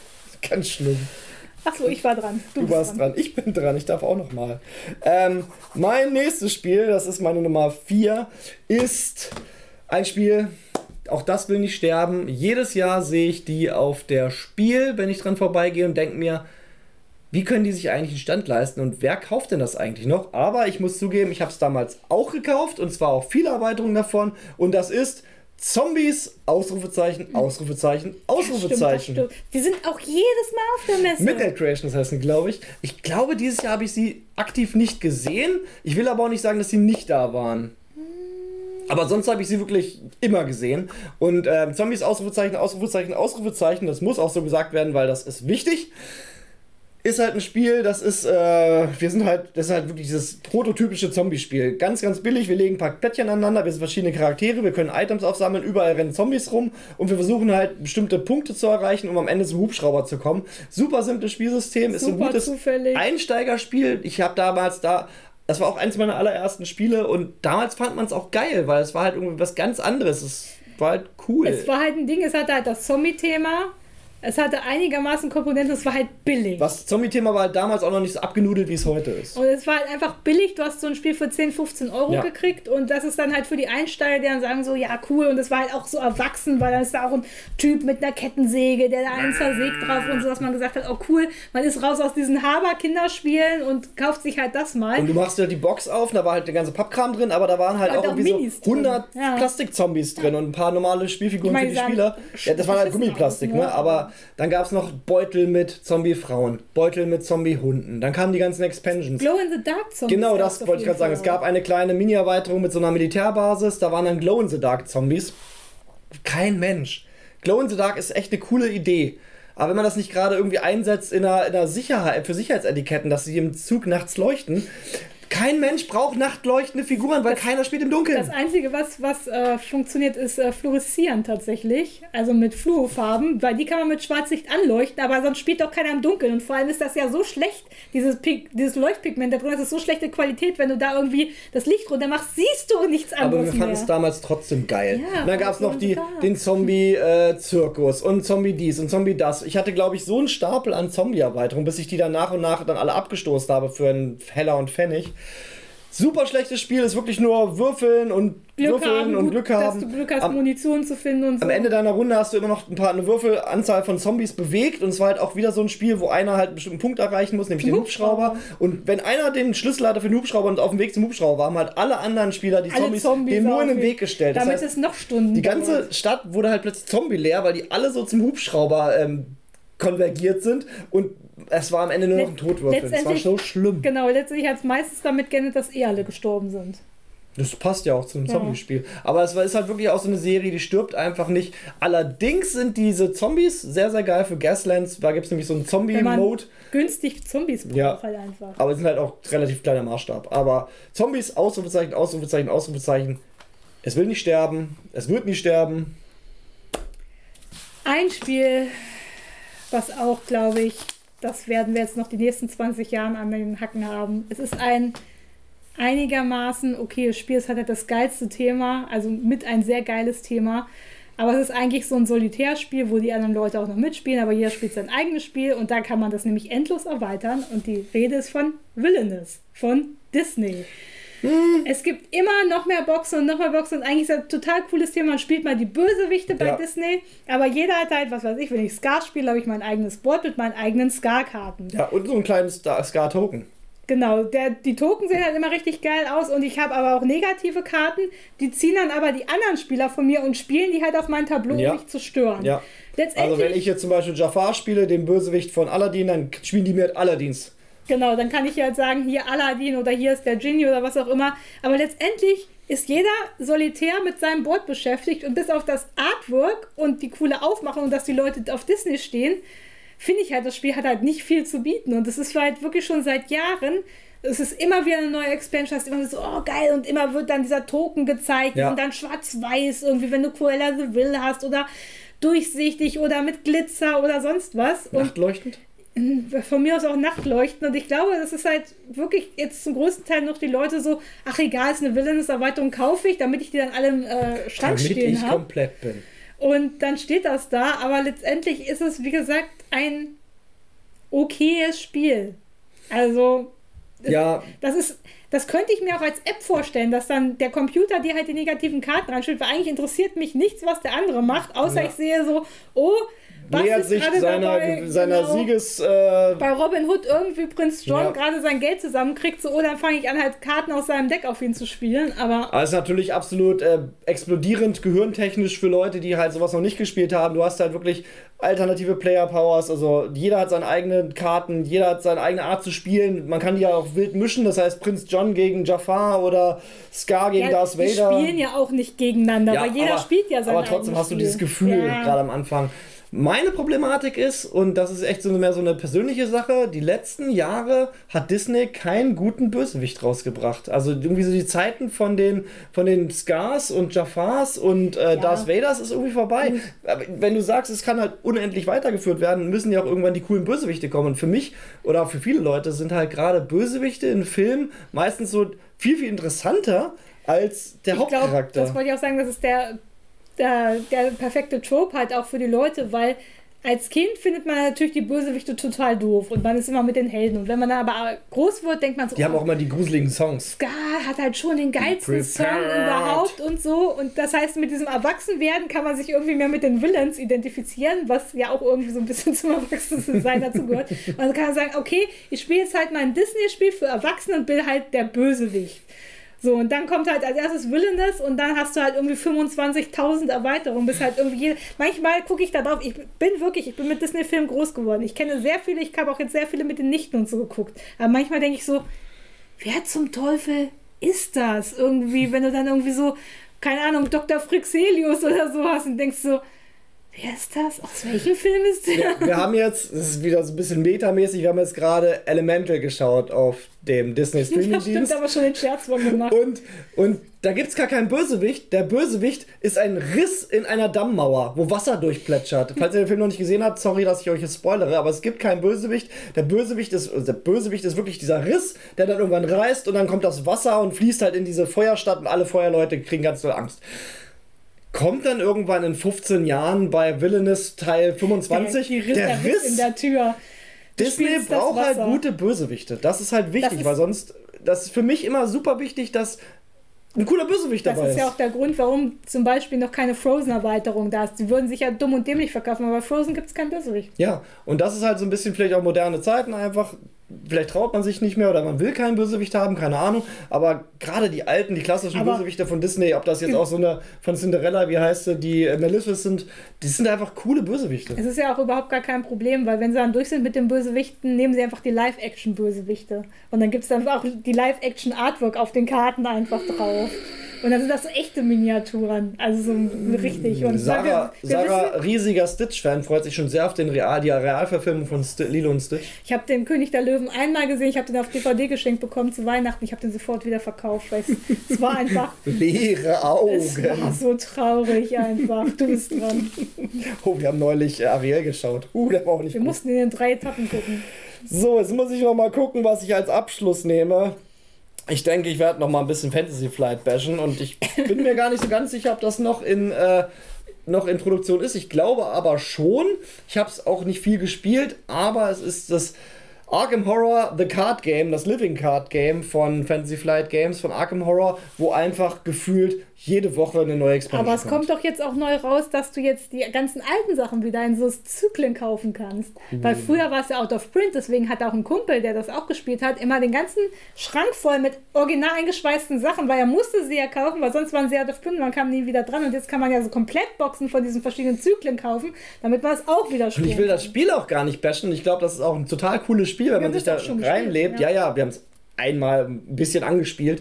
Ganz schlimm. Achso, ich war dran. Du, Du bist warst dran. Ich bin dran, ich darf auch noch mal. Ähm, mein nächstes Spiel, das ist meine Nummer vier, ist ein Spiel, auch das will nicht sterben. Jedes Jahr sehe ich die auf der Spiel, wenn ich dran vorbeigehe, und denke mir, wie können die sich eigentlich einen Stand leisten und wer kauft denn das eigentlich noch? Aber ich muss zugeben, ich habe es damals auch gekauft, und zwar auch viele Erweiterungen davon, und das ist Zombies, Ausrufezeichen, Ausrufezeichen, Ausrufezeichen. Stimmt, das stimmt. Die sind auch jedes Mal auf der Messe. Midnight Creations heißen, glaube ich. Ich glaube, dieses Jahr habe ich sie aktiv nicht gesehen. Ich will aber auch nicht sagen, dass sie nicht da waren. Aber sonst habe ich sie wirklich immer gesehen. Und ähm, Zombies, Ausrufezeichen, Ausrufezeichen, Ausrufezeichen, das muss auch so gesagt werden, weil das ist wichtig. Ist halt ein Spiel, das ist, äh, wir sind halt, das ist halt wirklich dieses prototypische Zombie-Spiel. Ganz, ganz billig, wir legen ein paar Plättchen aneinander, wir sind verschiedene Charaktere, wir können Items aufsammeln, überall rennen Zombies rum und wir versuchen halt bestimmte Punkte zu erreichen, um am Ende zum Hubschrauber zu kommen. Super simples Spielsystem, ist ein Super gutes zufällig. Einsteigerspiel. Ich habe damals da, das war auch eins meiner allerersten Spiele, und damals fand man es auch geil, weil es war halt irgendwie was ganz anderes. Es war halt cool. Es war halt ein Ding, es hatte halt das Zombie-Thema. Es hatte einigermaßen Komponenten, es war halt billig. Das Zombie-Thema war halt damals auch noch nicht so abgenudelt, wie es heute ist. Und es war halt einfach billig. Du hast so ein Spiel für zehn, fünfzehn Euro ja. gekriegt und das ist dann halt für die Einsteiger, die dann sagen so, ja cool, und es war halt auch so erwachsen, weil dann ist da auch ein Typ mit einer Kettensäge, der da einen zersägt drauf und so, dass man gesagt hat, oh cool, man ist raus aus diesen Haber-Kinderspielen und kauft sich halt das mal. Und du machst halt die Box auf, da war halt der ganze Pappkram drin, aber da waren halt auch, auch irgendwie so hundert ja. Plastikzombies drin ja. und ein paar normale Spielfiguren ich mein, für die Spieler. Ja, das war halt Gummiplastik, ne? Aber dann gab es noch Beutel mit Zombie-Frauen, Beutel mit Zombie-Hunden. Dann kamen die ganzen Expansions. Glow-in-the-Dark-Zombies. Genau, das wollte ich gerade sagen. Es gab eine kleine Mini-Erweiterung mit so einer Militärbasis. Da waren dann Glow-in-the-Dark-Zombies. Kein Mensch. Glow-in-the-Dark ist echt eine coole Idee. Aber wenn man das nicht gerade irgendwie einsetzt in einer, in einer Sicherheit, für Sicherheitsetiketten, dass sie im Zug nachts leuchten, kein Mensch braucht nachtleuchtende Figuren, weil das, keiner spielt im Dunkeln. Das Einzige, was, was äh, funktioniert, ist äh, Fluoreszieren tatsächlich. Also mit Fluofarben, weil die kann man mit Schwarzlicht anleuchten, aber sonst spielt doch keiner im Dunkeln. Und vor allem ist das ja so schlecht, dieses, Pig, dieses Leuchtpigment da drin, das ist so schlechte Qualität, wenn du da irgendwie das Licht runter machst, siehst du nichts anderes Aber wir fanden mehr. es damals trotzdem geil. Ja, und dann gab es noch die, den Zombie-Zirkus äh, und Zombie dies und Zombie das. Ich hatte, glaube ich, so einen Stapel an Zombie-Erweiterungen, bis ich die dann nach und nach dann alle abgestoßen habe für einen Heller und Pfennig. Super schlechtes Spiel, ist wirklich nur Würfeln und Glück Würfeln haben, und gut, Glück haben. Dass du Glück hast, am, Munition zu finden und so. Am Ende deiner Runde hast du immer noch ein paar, eine Würfelanzahl von Zombies bewegt und es war halt auch wieder so ein Spiel, wo einer halt einen bestimmten Punkt erreichen muss, nämlich den Hubschrauber. Hubschrauber. Und wenn einer den Schlüssel hatte für den Hubschrauber und auf dem Weg zum Hubschrauber war, haben halt alle anderen Spieler die Zombies, Zombies dem nur in den Weg gestellt. Damit das heißt, es noch Stunden Die ganze dauert. Stadt wurde halt plötzlich zombie-leer, weil die alle so zum Hubschrauber ähm, konvergiert sind und es war am Ende nur noch ein Totwürfeln. Das war so schlimm. Genau, letztendlich hat es meistens damit geendet, dass eh alle gestorben sind. Das passt ja auch zu einem Zombie-Spiel. Aber es ist halt wirklich auch so eine Serie, die stirbt einfach nicht. Allerdings sind diese Zombies sehr, sehr geil für Gaslands. Da gibt es nämlich so einen Zombie-Mode. Günstig Zombies braucht ja. halt einfach. Aber es sind halt auch relativ kleiner Maßstab. Aber Zombies, Ausrufezeichen, Ausrufezeichen, Ausrufezeichen. Es will nicht sterben. Es wird nicht sterben. Ein Spiel, was auch, glaube ich, das werden wir jetzt noch die nächsten zwanzig Jahre an den Hacken haben. Es ist ein einigermaßen okayes Spiel. Es hat halt das geilste Thema, also mit ein sehr geiles Thema. Aber es ist eigentlich so ein Solitärspiel, wo die anderen Leute auch noch mitspielen, aber jeder spielt sein eigenes Spiel und da kann man das nämlich endlos erweitern. Und die Rede ist von Villainous, von Disney. Hm. Es gibt immer noch mehr Boxen und noch mehr Boxen und eigentlich ist das ein total cooles Thema. Man spielt mal die Bösewichte bei ja. Disney, aber jeder hat halt, was weiß ich, wenn ich Scar spiele, habe ich mein eigenes Board mit meinen eigenen Scar-Karten. Ja, und so ein kleines Scar-Token. Genau, der, die Token sehen halt immer richtig geil aus und ich habe aber auch negative Karten, die ziehen dann aber die anderen Spieler von mir und spielen die halt auf mein Tableau, ja. um mich zu stören. Ja. Also wenn ich jetzt zum Beispiel Jafar spiele, den Bösewicht von Aladdin, dann spielen die mit Aladdins. Genau, dann kann ich halt sagen, hier Aladdin oder hier ist der Genie oder was auch immer. Aber letztendlich ist jeder solitär mit seinem Board beschäftigt und bis auf das Artwork und die coole Aufmachung und dass die Leute auf Disney stehen, finde ich halt, das Spiel hat halt nicht viel zu bieten. Und das ist halt wirklich schon seit Jahren, es ist immer wieder eine neue Expansion, hast immer so, oh geil, und immer wird dann dieser Token gezeigt ja. und dann schwarz-weiß irgendwie, wenn du Cruella de Vil hast oder durchsichtig oder mit Glitzer oder sonst was. Nachtleuchtend? Von mir aus auch Nachtleuchten und ich glaube, das ist halt wirklich jetzt zum größten Teil noch die Leute so, ach egal, ist eine Villainous-Erweiterung, kaufe ich, damit ich die dann alle im äh, Schrank damit stehen habe. Damit ich komplett bin. Und dann steht das da, aber letztendlich ist es, wie gesagt, ein okayes Spiel. Also, ja. das ist, das könnte ich mir auch als App vorstellen, dass dann der Computer dir halt die negativen Karten reinstellt, weil eigentlich interessiert mich nichts, was der andere macht, außer ja. ich sehe so, oh, was nähert ist sich seiner, dabei, seiner genau, Sieges... Äh, bei Robin Hood irgendwie Prinz John ja. gerade sein Geld zusammenkriegt, so, oh, dann fange ich an, halt Karten aus seinem Deck auf ihn zu spielen, aber... Aber es ist natürlich absolut äh, explodierend gehirntechnisch für Leute, die halt sowas noch nicht gespielt haben. Du hast halt wirklich alternative Player Powers, also jeder hat seine eigenen Karten, jeder hat seine eigene Art zu spielen. Man kann die ja auch wild mischen, das heißt Prinz John gegen Jafar oder Scar gegen ja, Darth Vader. Die spielen ja auch nicht gegeneinander, ja, weil jeder aber, spielt ja sein Aber trotzdem hast du Spiel. dieses Gefühl, ja. gerade am Anfang. Meine Problematik ist, und das ist echt so mehr so eine persönliche Sache, die letzten Jahre hat Disney keinen guten Bösewicht rausgebracht. Also irgendwie so die Zeiten von den, von den Scars und Jafars und äh, ja. Darth Vaders ist irgendwie vorbei. Mhm. Aber wenn du sagst, es kann halt unendlich weitergeführt werden, müssen ja auch irgendwann die coolen Bösewichte kommen. Und für mich oder für viele Leute sind halt gerade Bösewichte in Filmen meistens so viel, viel interessanter als der ich Hauptcharakter. Glaub, das wollte ich auch sagen, das ist der Der, der perfekte Trope halt auch für die Leute, weil als Kind findet man natürlich die Bösewichte total doof und man ist immer mit den Helden. Und wenn man dann aber groß wird, denkt man so, die haben auch immer die gruseligen Songs. Scar hat halt schon den geilsten Song überhaupt und so. Und das heißt, mit diesem Erwachsenwerden kann man sich irgendwie mehr mit den Villains identifizieren, was ja auch irgendwie so ein bisschen zum Erwachsensein dazu gehört. Und dann kann man sagen, okay, ich spiele jetzt halt mal ein Disney-Spiel für Erwachsene und bin halt der Bösewicht. So, und dann kommt halt als erstes Villainous und dann hast du halt irgendwie fünfundzwanzigtausend Erweiterungen, bis halt irgendwie jede, manchmal gucke ich da drauf, ich bin wirklich, ich bin mit Disney-Filmen groß geworden. Ich kenne sehr viele, ich habe auch jetzt sehr viele mit den Nichten und so geguckt. Aber manchmal denke ich so, wer zum Teufel ist das? Irgendwie, wenn du dann irgendwie so, keine Ahnung, Doktor Frixelius oder so hast und denkst so, wer ist das? Aus welchem Film ist der? Wir, wir haben jetzt, das ist wieder so ein bisschen metamäßig, wir haben jetzt gerade Elemental geschaut auf dem Disney Streaming-Dienst. Ja, stimmt, aber schon den Scherz von gemacht. Und, und da gibt es gar keinen Bösewicht. Der Bösewicht ist ein Riss in einer Dammmauer, wo Wasser durchplätschert. Falls ihr den Film noch nicht gesehen habt, sorry, dass ich euch jetzt spoilere, aber es gibt keinen Bösewicht. Der Bösewicht ist, der Bösewicht ist wirklich dieser Riss, der dann irgendwann reißt und dann kommt das Wasser und fließt halt in diese Feuerstadt und alle Feuerleute kriegen ganz doll Angst. Kommt dann irgendwann in fünfzehn Jahren bei Villainous Teil fünfundzwanzig der, der Riss in der Tür. Disney braucht halt gute Bösewichte. Das ist halt wichtig, ist, weil sonst, das ist für mich immer super wichtig, dass ein cooler Bösewicht dabei ist. Das ist ja auch der Grund, warum zum Beispiel noch keine Frozen-Erweiterung da ist. Die würden sich ja dumm und dämlich verkaufen, aber bei Frozen gibt es keinen Bösewicht. Ja, und das ist halt so ein bisschen vielleicht auch moderne Zeiten einfach. Vielleicht traut man sich nicht mehr oder man will keinen Bösewicht haben, keine Ahnung. Aber gerade die alten, die klassischen aber Bösewichte von Disney, ob das jetzt auch so eine von Cinderella, wie heißt sie, die äh, Maleficent, die sind einfach coole Bösewichte. Es ist ja auch überhaupt gar kein Problem, weil wenn sie dann durch sind mit den Bösewichten, nehmen sie einfach die Live-Action-Bösewichte. Und dann gibt es dann auch die Live-Action-Artwork auf den Karten einfach drauf. Und dann sind das so echte Miniaturen, also so richtig. Und Sarah, wir, wir Sarah wissen, riesiger Stitch-Fan, freut sich schon sehr auf den Real, die Realverfilmung von St- Lilo und Stitch. Ich habe den König der Löwen einmal gesehen, ich habe den auf D V D geschenkt bekommen zu Weihnachten, ich habe den sofort wieder verkauft, weil es, es war einfach... Leere Augen. Es war so traurig einfach, du bist dran. Oh, wir haben neulich äh, Ariel geschaut. Uh, der war auch nicht Wir gut. mussten in den drei Etappen gucken. So, jetzt muss ich noch mal gucken, was ich als Abschluss nehme. Ich denke, ich werde noch mal ein bisschen Fantasy Flight bashen und ich bin mir gar nicht so ganz sicher, ob das noch in, äh, noch in Produktion ist. Ich glaube aber schon. Ich habe es auch nicht viel gespielt, aber es ist das Arkham Horror The Card Game, das Living Card Game von Fantasy Flight Games, von Arkham Horror, wo einfach gefühlt jede Woche eine neue Expansion Aber es kommt. kommt doch jetzt auch neu raus, dass du jetzt die ganzen alten Sachen wieder in so Zyklen kaufen kannst. Cool. Weil früher war es ja out of print, deswegen hat auch ein Kumpel, der das auch gespielt hat, immer den ganzen Schrank voll mit original eingeschweißten Sachen, weil er musste sie ja kaufen, weil sonst waren sie out of print und man kam nie wieder dran. Und jetzt kann man ja so Komplettboxen von diesen verschiedenen Zyklen kaufen, damit man es auch wieder spielt. Und ich will das Spiel auch gar nicht bashen. Ich glaube, das ist auch ein total cooles Spiel, wenn man sich da reinlebt. Gespielt, ja. ja, ja, wir haben es einmal ein bisschen angespielt.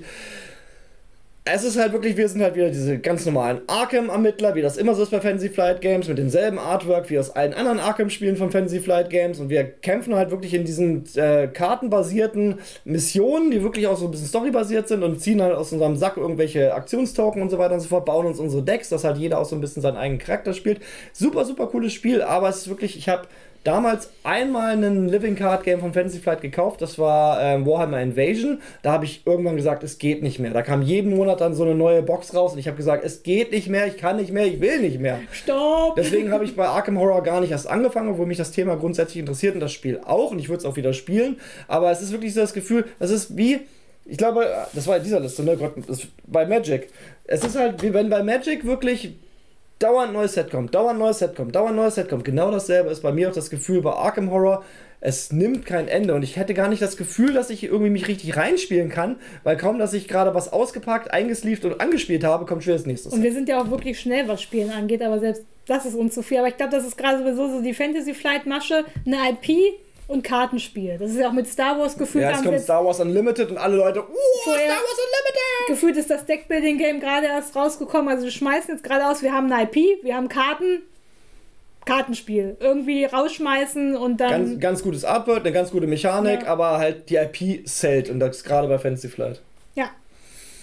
Es ist halt wirklich, wir sind halt wieder diese ganz normalen Arkham-Ermittler, wie das immer so ist bei Fantasy Flight Games, mit demselben Artwork wie aus allen anderen Arkham-Spielen von Fantasy Flight Games. Und wir kämpfen halt wirklich in diesen äh, kartenbasierten Missionen, die wirklich auch so ein bisschen storybasiert sind und ziehen halt aus unserem Sack irgendwelche Aktionstoken und so weiter und so fort, bauen uns unsere Decks, dass halt jeder auch so ein bisschen seinen eigenen Charakter spielt. Super, super cooles Spiel, aber es ist wirklich, ich habe damals einmal einen Living Card Game von Fantasy Flight gekauft, das war ähm, Warhammer Invasion. Da habe ich irgendwann gesagt, es geht nicht mehr. Da kam jeden Monat dann so eine neue Box raus und ich habe gesagt, es geht nicht mehr, ich kann nicht mehr, ich will nicht mehr. Stopp! Deswegen habe ich bei Arkham Horror gar nicht erst angefangen, obwohl mich das Thema grundsätzlich interessiert und das Spiel auch und ich würde es auch wieder spielen. Aber es ist wirklich so das Gefühl, das ist wie, ich glaube, das war in dieser Liste, ne? Gott, das, bei Magic. Es ist halt wie wenn bei Magic wirklich dauernd neues Set kommt, dauernd neues Set kommt, dauernd neues Set kommt. Genau dasselbe ist bei mir auch das Gefühl bei Arkham Horror. Es nimmt kein Ende und ich hätte gar nicht das Gefühl, dass ich irgendwie mich richtig reinspielen kann, weil kaum, dass ich gerade was ausgepackt, eingesleeved und angespielt habe, kommt schon das nächste. Und wir sind ja auch wirklich schnell, was Spielen angeht, aber selbst das ist uns zu viel. Aber ich glaube, das ist gerade sowieso so die Fantasy Flight Masche, eine I P und Kartenspiel. Das ist ja auch mit Star Wars gefühlt. Ja, jetzt kommt Star Wars Unlimited und alle Leute, uh, Star Wars Unlimited! Gefühlt ist das Deckbuilding-Game gerade erst rausgekommen. Also wir schmeißen jetzt gerade aus, wir haben eine I P, wir haben Karten, Kartenspiel. Irgendwie rausschmeißen und dann... Ganz, ganz gutes Artwork, eine ganz gute Mechanik, ja. Aber halt die I P zählt und das ist gerade bei Fantasy Flight. Ja.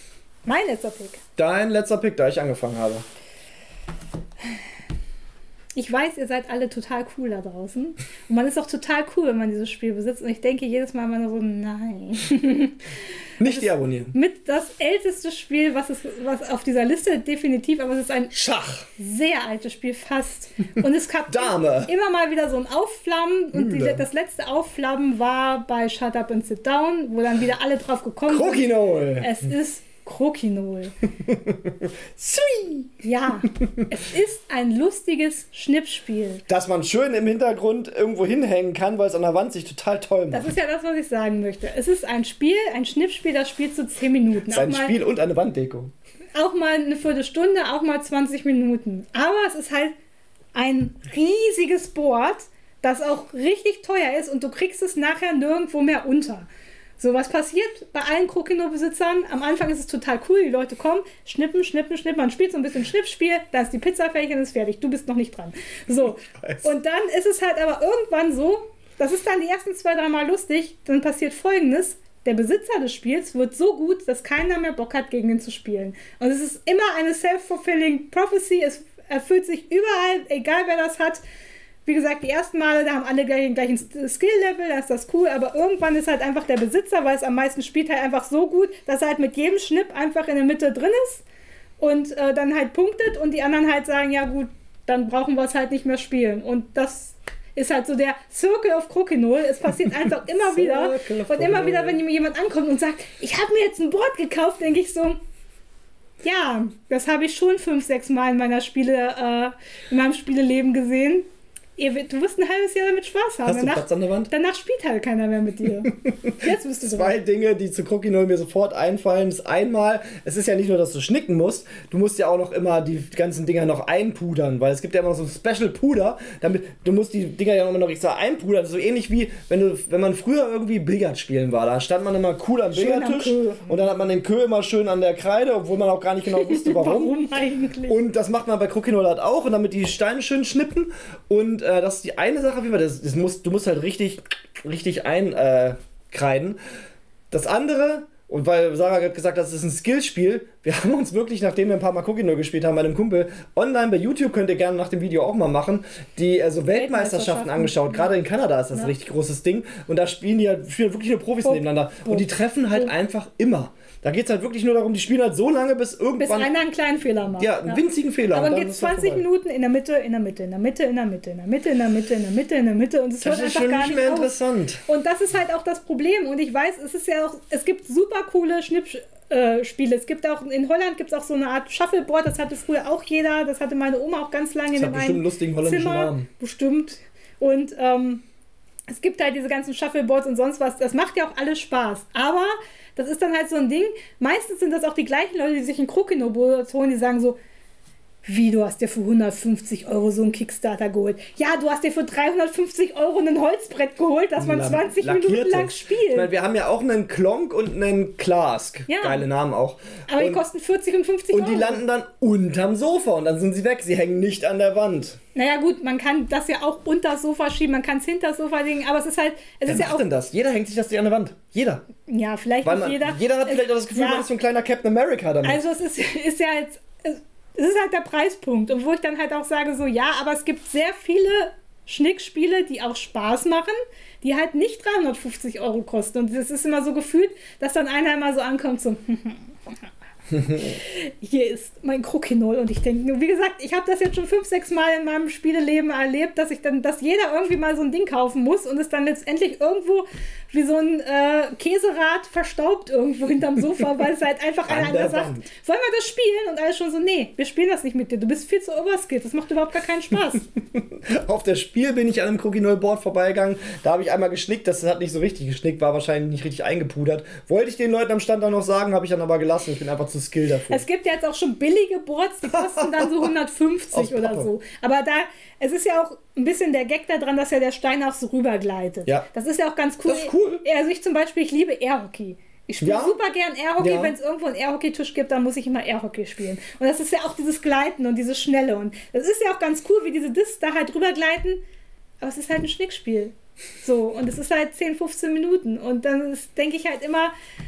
Mein letzter Pick. Dein letzter Pick, da ich angefangen habe. ich weiß, ihr seid alle total cool da draußen. Und man ist auch total cool, wenn man dieses Spiel besitzt. Und ich denke jedes Mal immer so, nein. Nicht deabonnieren. Mit das älteste Spiel, was, es, was auf dieser Liste definitiv, aber es ist ein Schach. sehr altes Spiel, fast. Und es gab Dame. immer mal wieder so ein Aufflammen. Und die, das letzte Aufflammen war bei Shut Up and Sit Down, wo dann wieder alle drauf gekommen sind. Crokinole. Es ist Crokinole. Ja, es ist ein lustiges Schnippspiel. Dass man schön im Hintergrund irgendwo hinhängen kann, weil es an der Wand sich total toll macht. Das ist ja das, was ich sagen möchte. Es ist ein Spiel, ein Schnippspiel, das spielt so zehn Minuten. Es ist ein auch mal, Spiel und eine Wanddeko. Auch mal eine Viertelstunde, auch mal zwanzig Minuten. Aber es ist halt ein riesiges Board, das auch richtig teuer ist und du kriegst es nachher nirgendwo mehr unter. So, was passiert bei allen Crokinole-Besitzern? Am Anfang ist es total cool, die Leute kommen, schnippen, schnippen, schnippen, man spielt so ein bisschen Schnippspiel, dann ist die Pizza fertig und ist fertig, du bist noch nicht dran. So, und dann ist es halt aber irgendwann so, das ist dann die ersten zwei, drei Mal lustig, dann passiert Folgendes, der Besitzer des Spiels wird so gut, dass keiner mehr Bock hat, gegen ihn zu spielen. Und es ist immer eine self-fulfilling prophecy, es erfüllt sich überall, egal wer das hat. Wie gesagt, die ersten Male, da haben alle gleich den gleichen Skill-Level, da ist das cool, aber irgendwann ist halt einfach der Besitzer, weil es am meisten spielt, halt einfach so gut, dass er halt mit jedem Schnipp einfach in der Mitte drin ist und äh, dann halt punktet und die anderen halt sagen, ja gut, dann brauchen wir es halt nicht mehr spielen. Und das ist halt so der Circle of Crokinole. Es passiert einfach immer wieder. Und immer wieder, wenn mir jemand ankommt und sagt, ich habe mir jetzt ein Board gekauft, denke ich so, ja, das habe ich schon fünf, sechs Mal in meiner Spiele, äh, in meinem Spieleleben gesehen. Ihr, du wirst ein halbes Jahr damit Spaß haben. Hast du danach, Platz an der Wand? Danach spielt halt keiner mehr mit dir. Jetzt bist du Zwei dran. Dinge, die zu Crokinole mir sofort einfallen. Das einmal, es ist ja nicht nur, dass du schnicken musst, du musst ja auch noch immer die ganzen Dinger noch einpudern, weil es gibt ja immer so ein Special Puder, damit du musst die Dinger ja immer noch extra einpudern. So ähnlich wie, wenn du, wenn man früher irgendwie Billard spielen war. Da stand man immer cool am Billardtisch und dann hat man den Kö immer schön an der Kreide, obwohl man auch gar nicht genau wusste, warum. Warum eigentlich? Und das macht man bei Crokinole halt auch, und damit die Steine schön schnippen. Und äh, das ist die eine Sache, wie man das, das muss, du musst halt richtig, richtig einkreiden. Äh, das andere, und weil Sarah hat gesagt, das ist ein Skillspiel, wir haben uns wirklich, nachdem wir ein paar Mal Crokinole gespielt haben bei einem Kumpel, online bei YouTube, könnt ihr gerne nach dem Video auch mal machen, die also Weltmeisterschaften angeschaut. Gerade in Kanada ist das ja ein richtig großes Ding. Und da spielen die halt, spielen wirklich nur Profis Bup, nebeneinander. Bup, und die treffen halt Bup. einfach immer. Da geht es halt wirklich nur darum, die spielen halt so lange, bis irgendwann... Bis einer einen kleinen Fehler macht. Ja, einen ja. winzigen Fehler. Aber dann geht es zwanzig Minuten in der Mitte, in der Mitte, in der Mitte, in der Mitte, in der Mitte, in der Mitte, in der Mitte, in der Mitte. Und es hört einfach gar nicht mehr auf. Interessant. Und das ist halt auch das Problem. Und ich weiß, es ist ja auch... Es gibt super coole Schnippspiele. Es gibt auch... In Holland gibt es auch so eine Art Shuffleboard. Das hatte früher auch jeder. Das hatte meine Oma auch ganz lange das in dem einem bestimmt lustigen holländischen Zimmer. Namen. Bestimmt. Und... Ähm, es gibt halt diese ganzen Shuffleboards und sonst was. Das macht ja auch alles Spaß. Aber das ist dann halt so ein Ding. Meistens sind das auch die gleichen Leute, die sich ein Crokinole holen, die sagen so, wie, du hast dir für hundertfünfzig Euro so einen Kickstarter geholt. Ja, du hast dir für dreihundertfünfzig Euro ein Holzbrett geholt, das man zwanzig Minuten lang spielt. Ich meine, wir haben ja auch einen Klonk und einen Klask. Ja. Geile Namen auch. Aber und, die kosten vierzig und fünfzig Euro. Und die landen dann unterm Sofa und dann sind sie weg. Sie hängen nicht an der Wand. Naja gut, man kann das ja auch unter das Sofa schieben, man kann es hinter das Sofa legen, aber es ist halt... Es Wer ist macht ja auch, denn das? Jeder hängt sich das an der Wand. Jeder. Ja, vielleicht Weil nicht man, jeder. Jeder hat vielleicht auch das Gefühl, ja. man ist so ein kleiner Captain America damit. Also es ist, ist ja jetzt... Es ist halt der Preispunkt. Und wo ich dann halt auch sage, so ja, aber es gibt sehr viele Schnickspiele, die auch Spaß machen, die halt nicht dreihundertfünfzig Euro kosten. Und es ist immer so gefühlt, dass dann einer immer so ankommt, so hier ist mein Crokinole. Und ich denke, wie gesagt, ich habe das jetzt schon fünf, sechs Mal in meinem Spieleleben erlebt, dass ich dann, dass jeder irgendwie mal so ein Ding kaufen muss und es dann letztendlich irgendwo wie so ein äh, Käserad verstaubt irgendwo hinterm Sofa, weil es halt einfach An einer der sagt, Wand. wollen wir das spielen? Und alles schon so, nee, wir spielen das nicht mit dir, du bist viel zu overskilled, das macht überhaupt gar keinen Spaß. Auf das Spiel bin ich an einem Crokinole-Board vorbeigegangen, da habe ich einmal geschnickt, das hat nicht so richtig geschnickt, war wahrscheinlich nicht richtig eingepudert. Wollte ich den Leuten am Stand dann noch sagen, habe ich dann aber gelassen, ich bin einfach zu skilled dafür. Es gibt ja jetzt auch schon billige Boards, die kosten dann so hundertfünfzig oder so. Aber da, es ist ja auch ein bisschen der Gag daran, dass ja der Stein auch so rübergleitet. Ja. Das ist ja auch ganz cool. Das ist cool. Also ich zum Beispiel, ich liebe Airhockey. Ich spiele Ja. super gern Airhockey. Ja. Wenn es irgendwo einen Airhockey-Tisch gibt, dann muss ich immer Airhockey spielen. Und das ist ja auch dieses Gleiten und dieses Schnelle. Und das ist ja auch ganz cool, wie diese Discs da halt rübergleiten. Aber es ist halt ein Schnickspiel. So, und es ist halt zehn, fünfzehn Minuten. Und dann denke ich halt immer,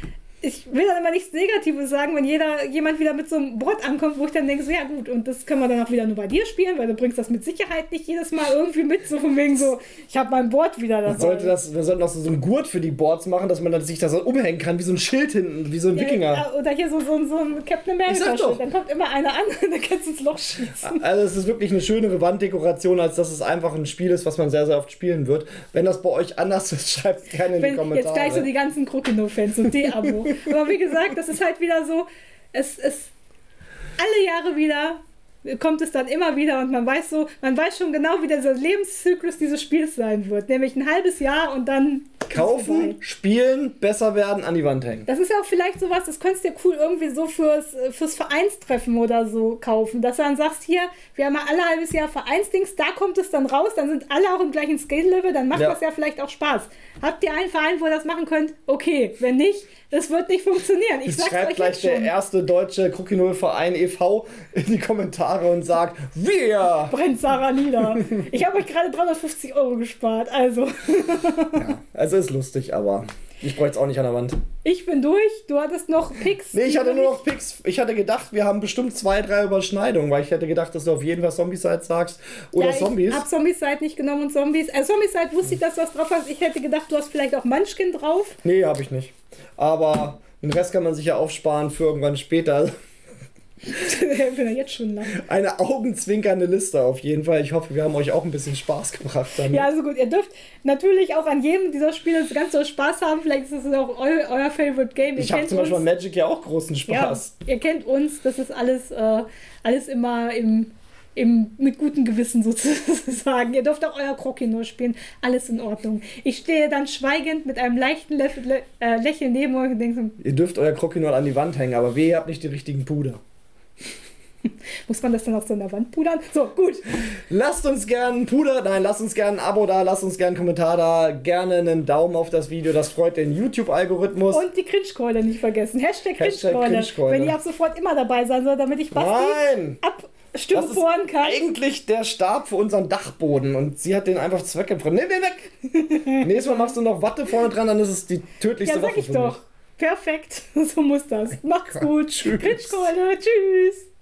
ich will dann immer nichts Negatives sagen, wenn jeder, jemand wieder mit so einem Board ankommt, wo ich dann denke, so ja gut, und das können wir dann auch wieder nur bei dir spielen, weil du bringst das mit Sicherheit nicht jedes Mal irgendwie mit, so von wegen so, ich habe mein Board wieder dabei. Man sollte das, wir sollten auch so einen Gurt für die Boards machen, dass man dann sich das so umhängen kann, wie so ein Schild hinten, wie so ein Wikinger. Ja, oder hier so, so, so ein Captain America-Schild, dann kommt immer einer an und dann kannst du ins Loch schießen. Also es ist wirklich eine schönere Wanddekoration, als dass es einfach ein Spiel ist, was man sehr, sehr oft spielen wird. Wenn das bei euch anders ist, schreibt es gerne in Wenn die Kommentare. Jetzt gleich so die ganzen Krokino-Fans und D-Abo. Aber wie gesagt, das ist halt wieder so, es ist alle Jahre wieder, kommt es dann immer wieder und man weiß so, man weiß schon genau, wie dieser Lebenszyklus dieses Spiels sein wird. Nämlich ein halbes Jahr und dann kaufen, spielen, besser werden, an die Wand hängen. Das ist ja auch vielleicht sowas, das könntest du dir cool irgendwie so fürs, fürs Vereinstreffen oder so kaufen, dass du dann sagst, hier, wir haben ja alle halbes Jahr Vereinsdings, da kommt es dann raus, dann sind alle auch im gleichen Skill-Level, dann macht ja. das ja vielleicht auch Spaß. Habt ihr einen Verein, wo ihr das machen könnt? Okay, wenn nicht, das wird nicht funktionieren. Ich sag's schreibt euch gleich jetzt schon. Der erste deutsche Krokinol-Verein e V in die Kommentare und sagt, wir! Brennt Sarah nieder. Ich habe euch gerade dreihundertfünfzig Euro gespart, also. Ja, also ist lustig, aber ich bräuchte es auch nicht an der Wand. Ich bin durch, du hattest noch Picks. Nee, ich hatte nur noch Picks. Ich hatte gedacht, wir haben bestimmt zwei, drei Überschneidungen, weil ich hätte gedacht, dass du auf jeden Fall Zombicide sagst oder ja, Zombies. Ich hab Zombicide nicht genommen und Zombies. Äh, Zombicide wusste ich, dass du was drauf hast. Ich hätte gedacht, du hast vielleicht auch Munchkin drauf. Nee, habe ich nicht. Aber den Rest kann man sich ja aufsparen für irgendwann später. Ich bin ja jetzt schon lang. Eine augenzwinkernde Liste auf jeden Fall. Ich hoffe, wir haben euch auch ein bisschen Spaß gebracht damit. Ja, also gut, ihr dürft natürlich auch an jedem dieser Spiele ganz so Spaß haben. Vielleicht ist es auch eu euer Favorite Game. Ihr ich habe zum Beispiel an Magic ja auch großen Spaß. Ja, ihr kennt uns, das ist alles, äh, alles immer im, im, mit gutem Gewissen sozusagen. Ihr dürft auch euer Krokino spielen. Alles in Ordnung. Ich stehe dann schweigend mit einem leichten Lä Lä äh, Lächeln neben euch und denke so, ihr dürft euer Krokinol an die Wand hängen, aber wehe, ihr habt nicht die richtigen Puder. Muss man das dann auf so einer Wand pudern? So, gut. Lasst uns gerne ein Puder, nein, lasst uns gerne ein Abo da, lasst uns gerne einen Kommentar da, gerne einen Daumen auf das Video, das freut den YouTube-Algorithmus. Und die Cringe-Keule nicht vergessen. Hashtag, Hashtag Cringe-Keule. Cringe Wenn ihr ab sofort immer dabei sein soll, damit ich Basti Nein! abstümpforen kann. Eigentlich der Stab für unseren Dachboden und sie hat den einfach weggebrannt. Nee, nee, weg! Nächstes Mal machst du noch Watte vorne dran, dann ist es die tödlichste ja, sag Waffe ich für doch. mich. Perfekt. So muss das. Macht's Gott, gut. tschüss. Cringe-Keule. Tschüss.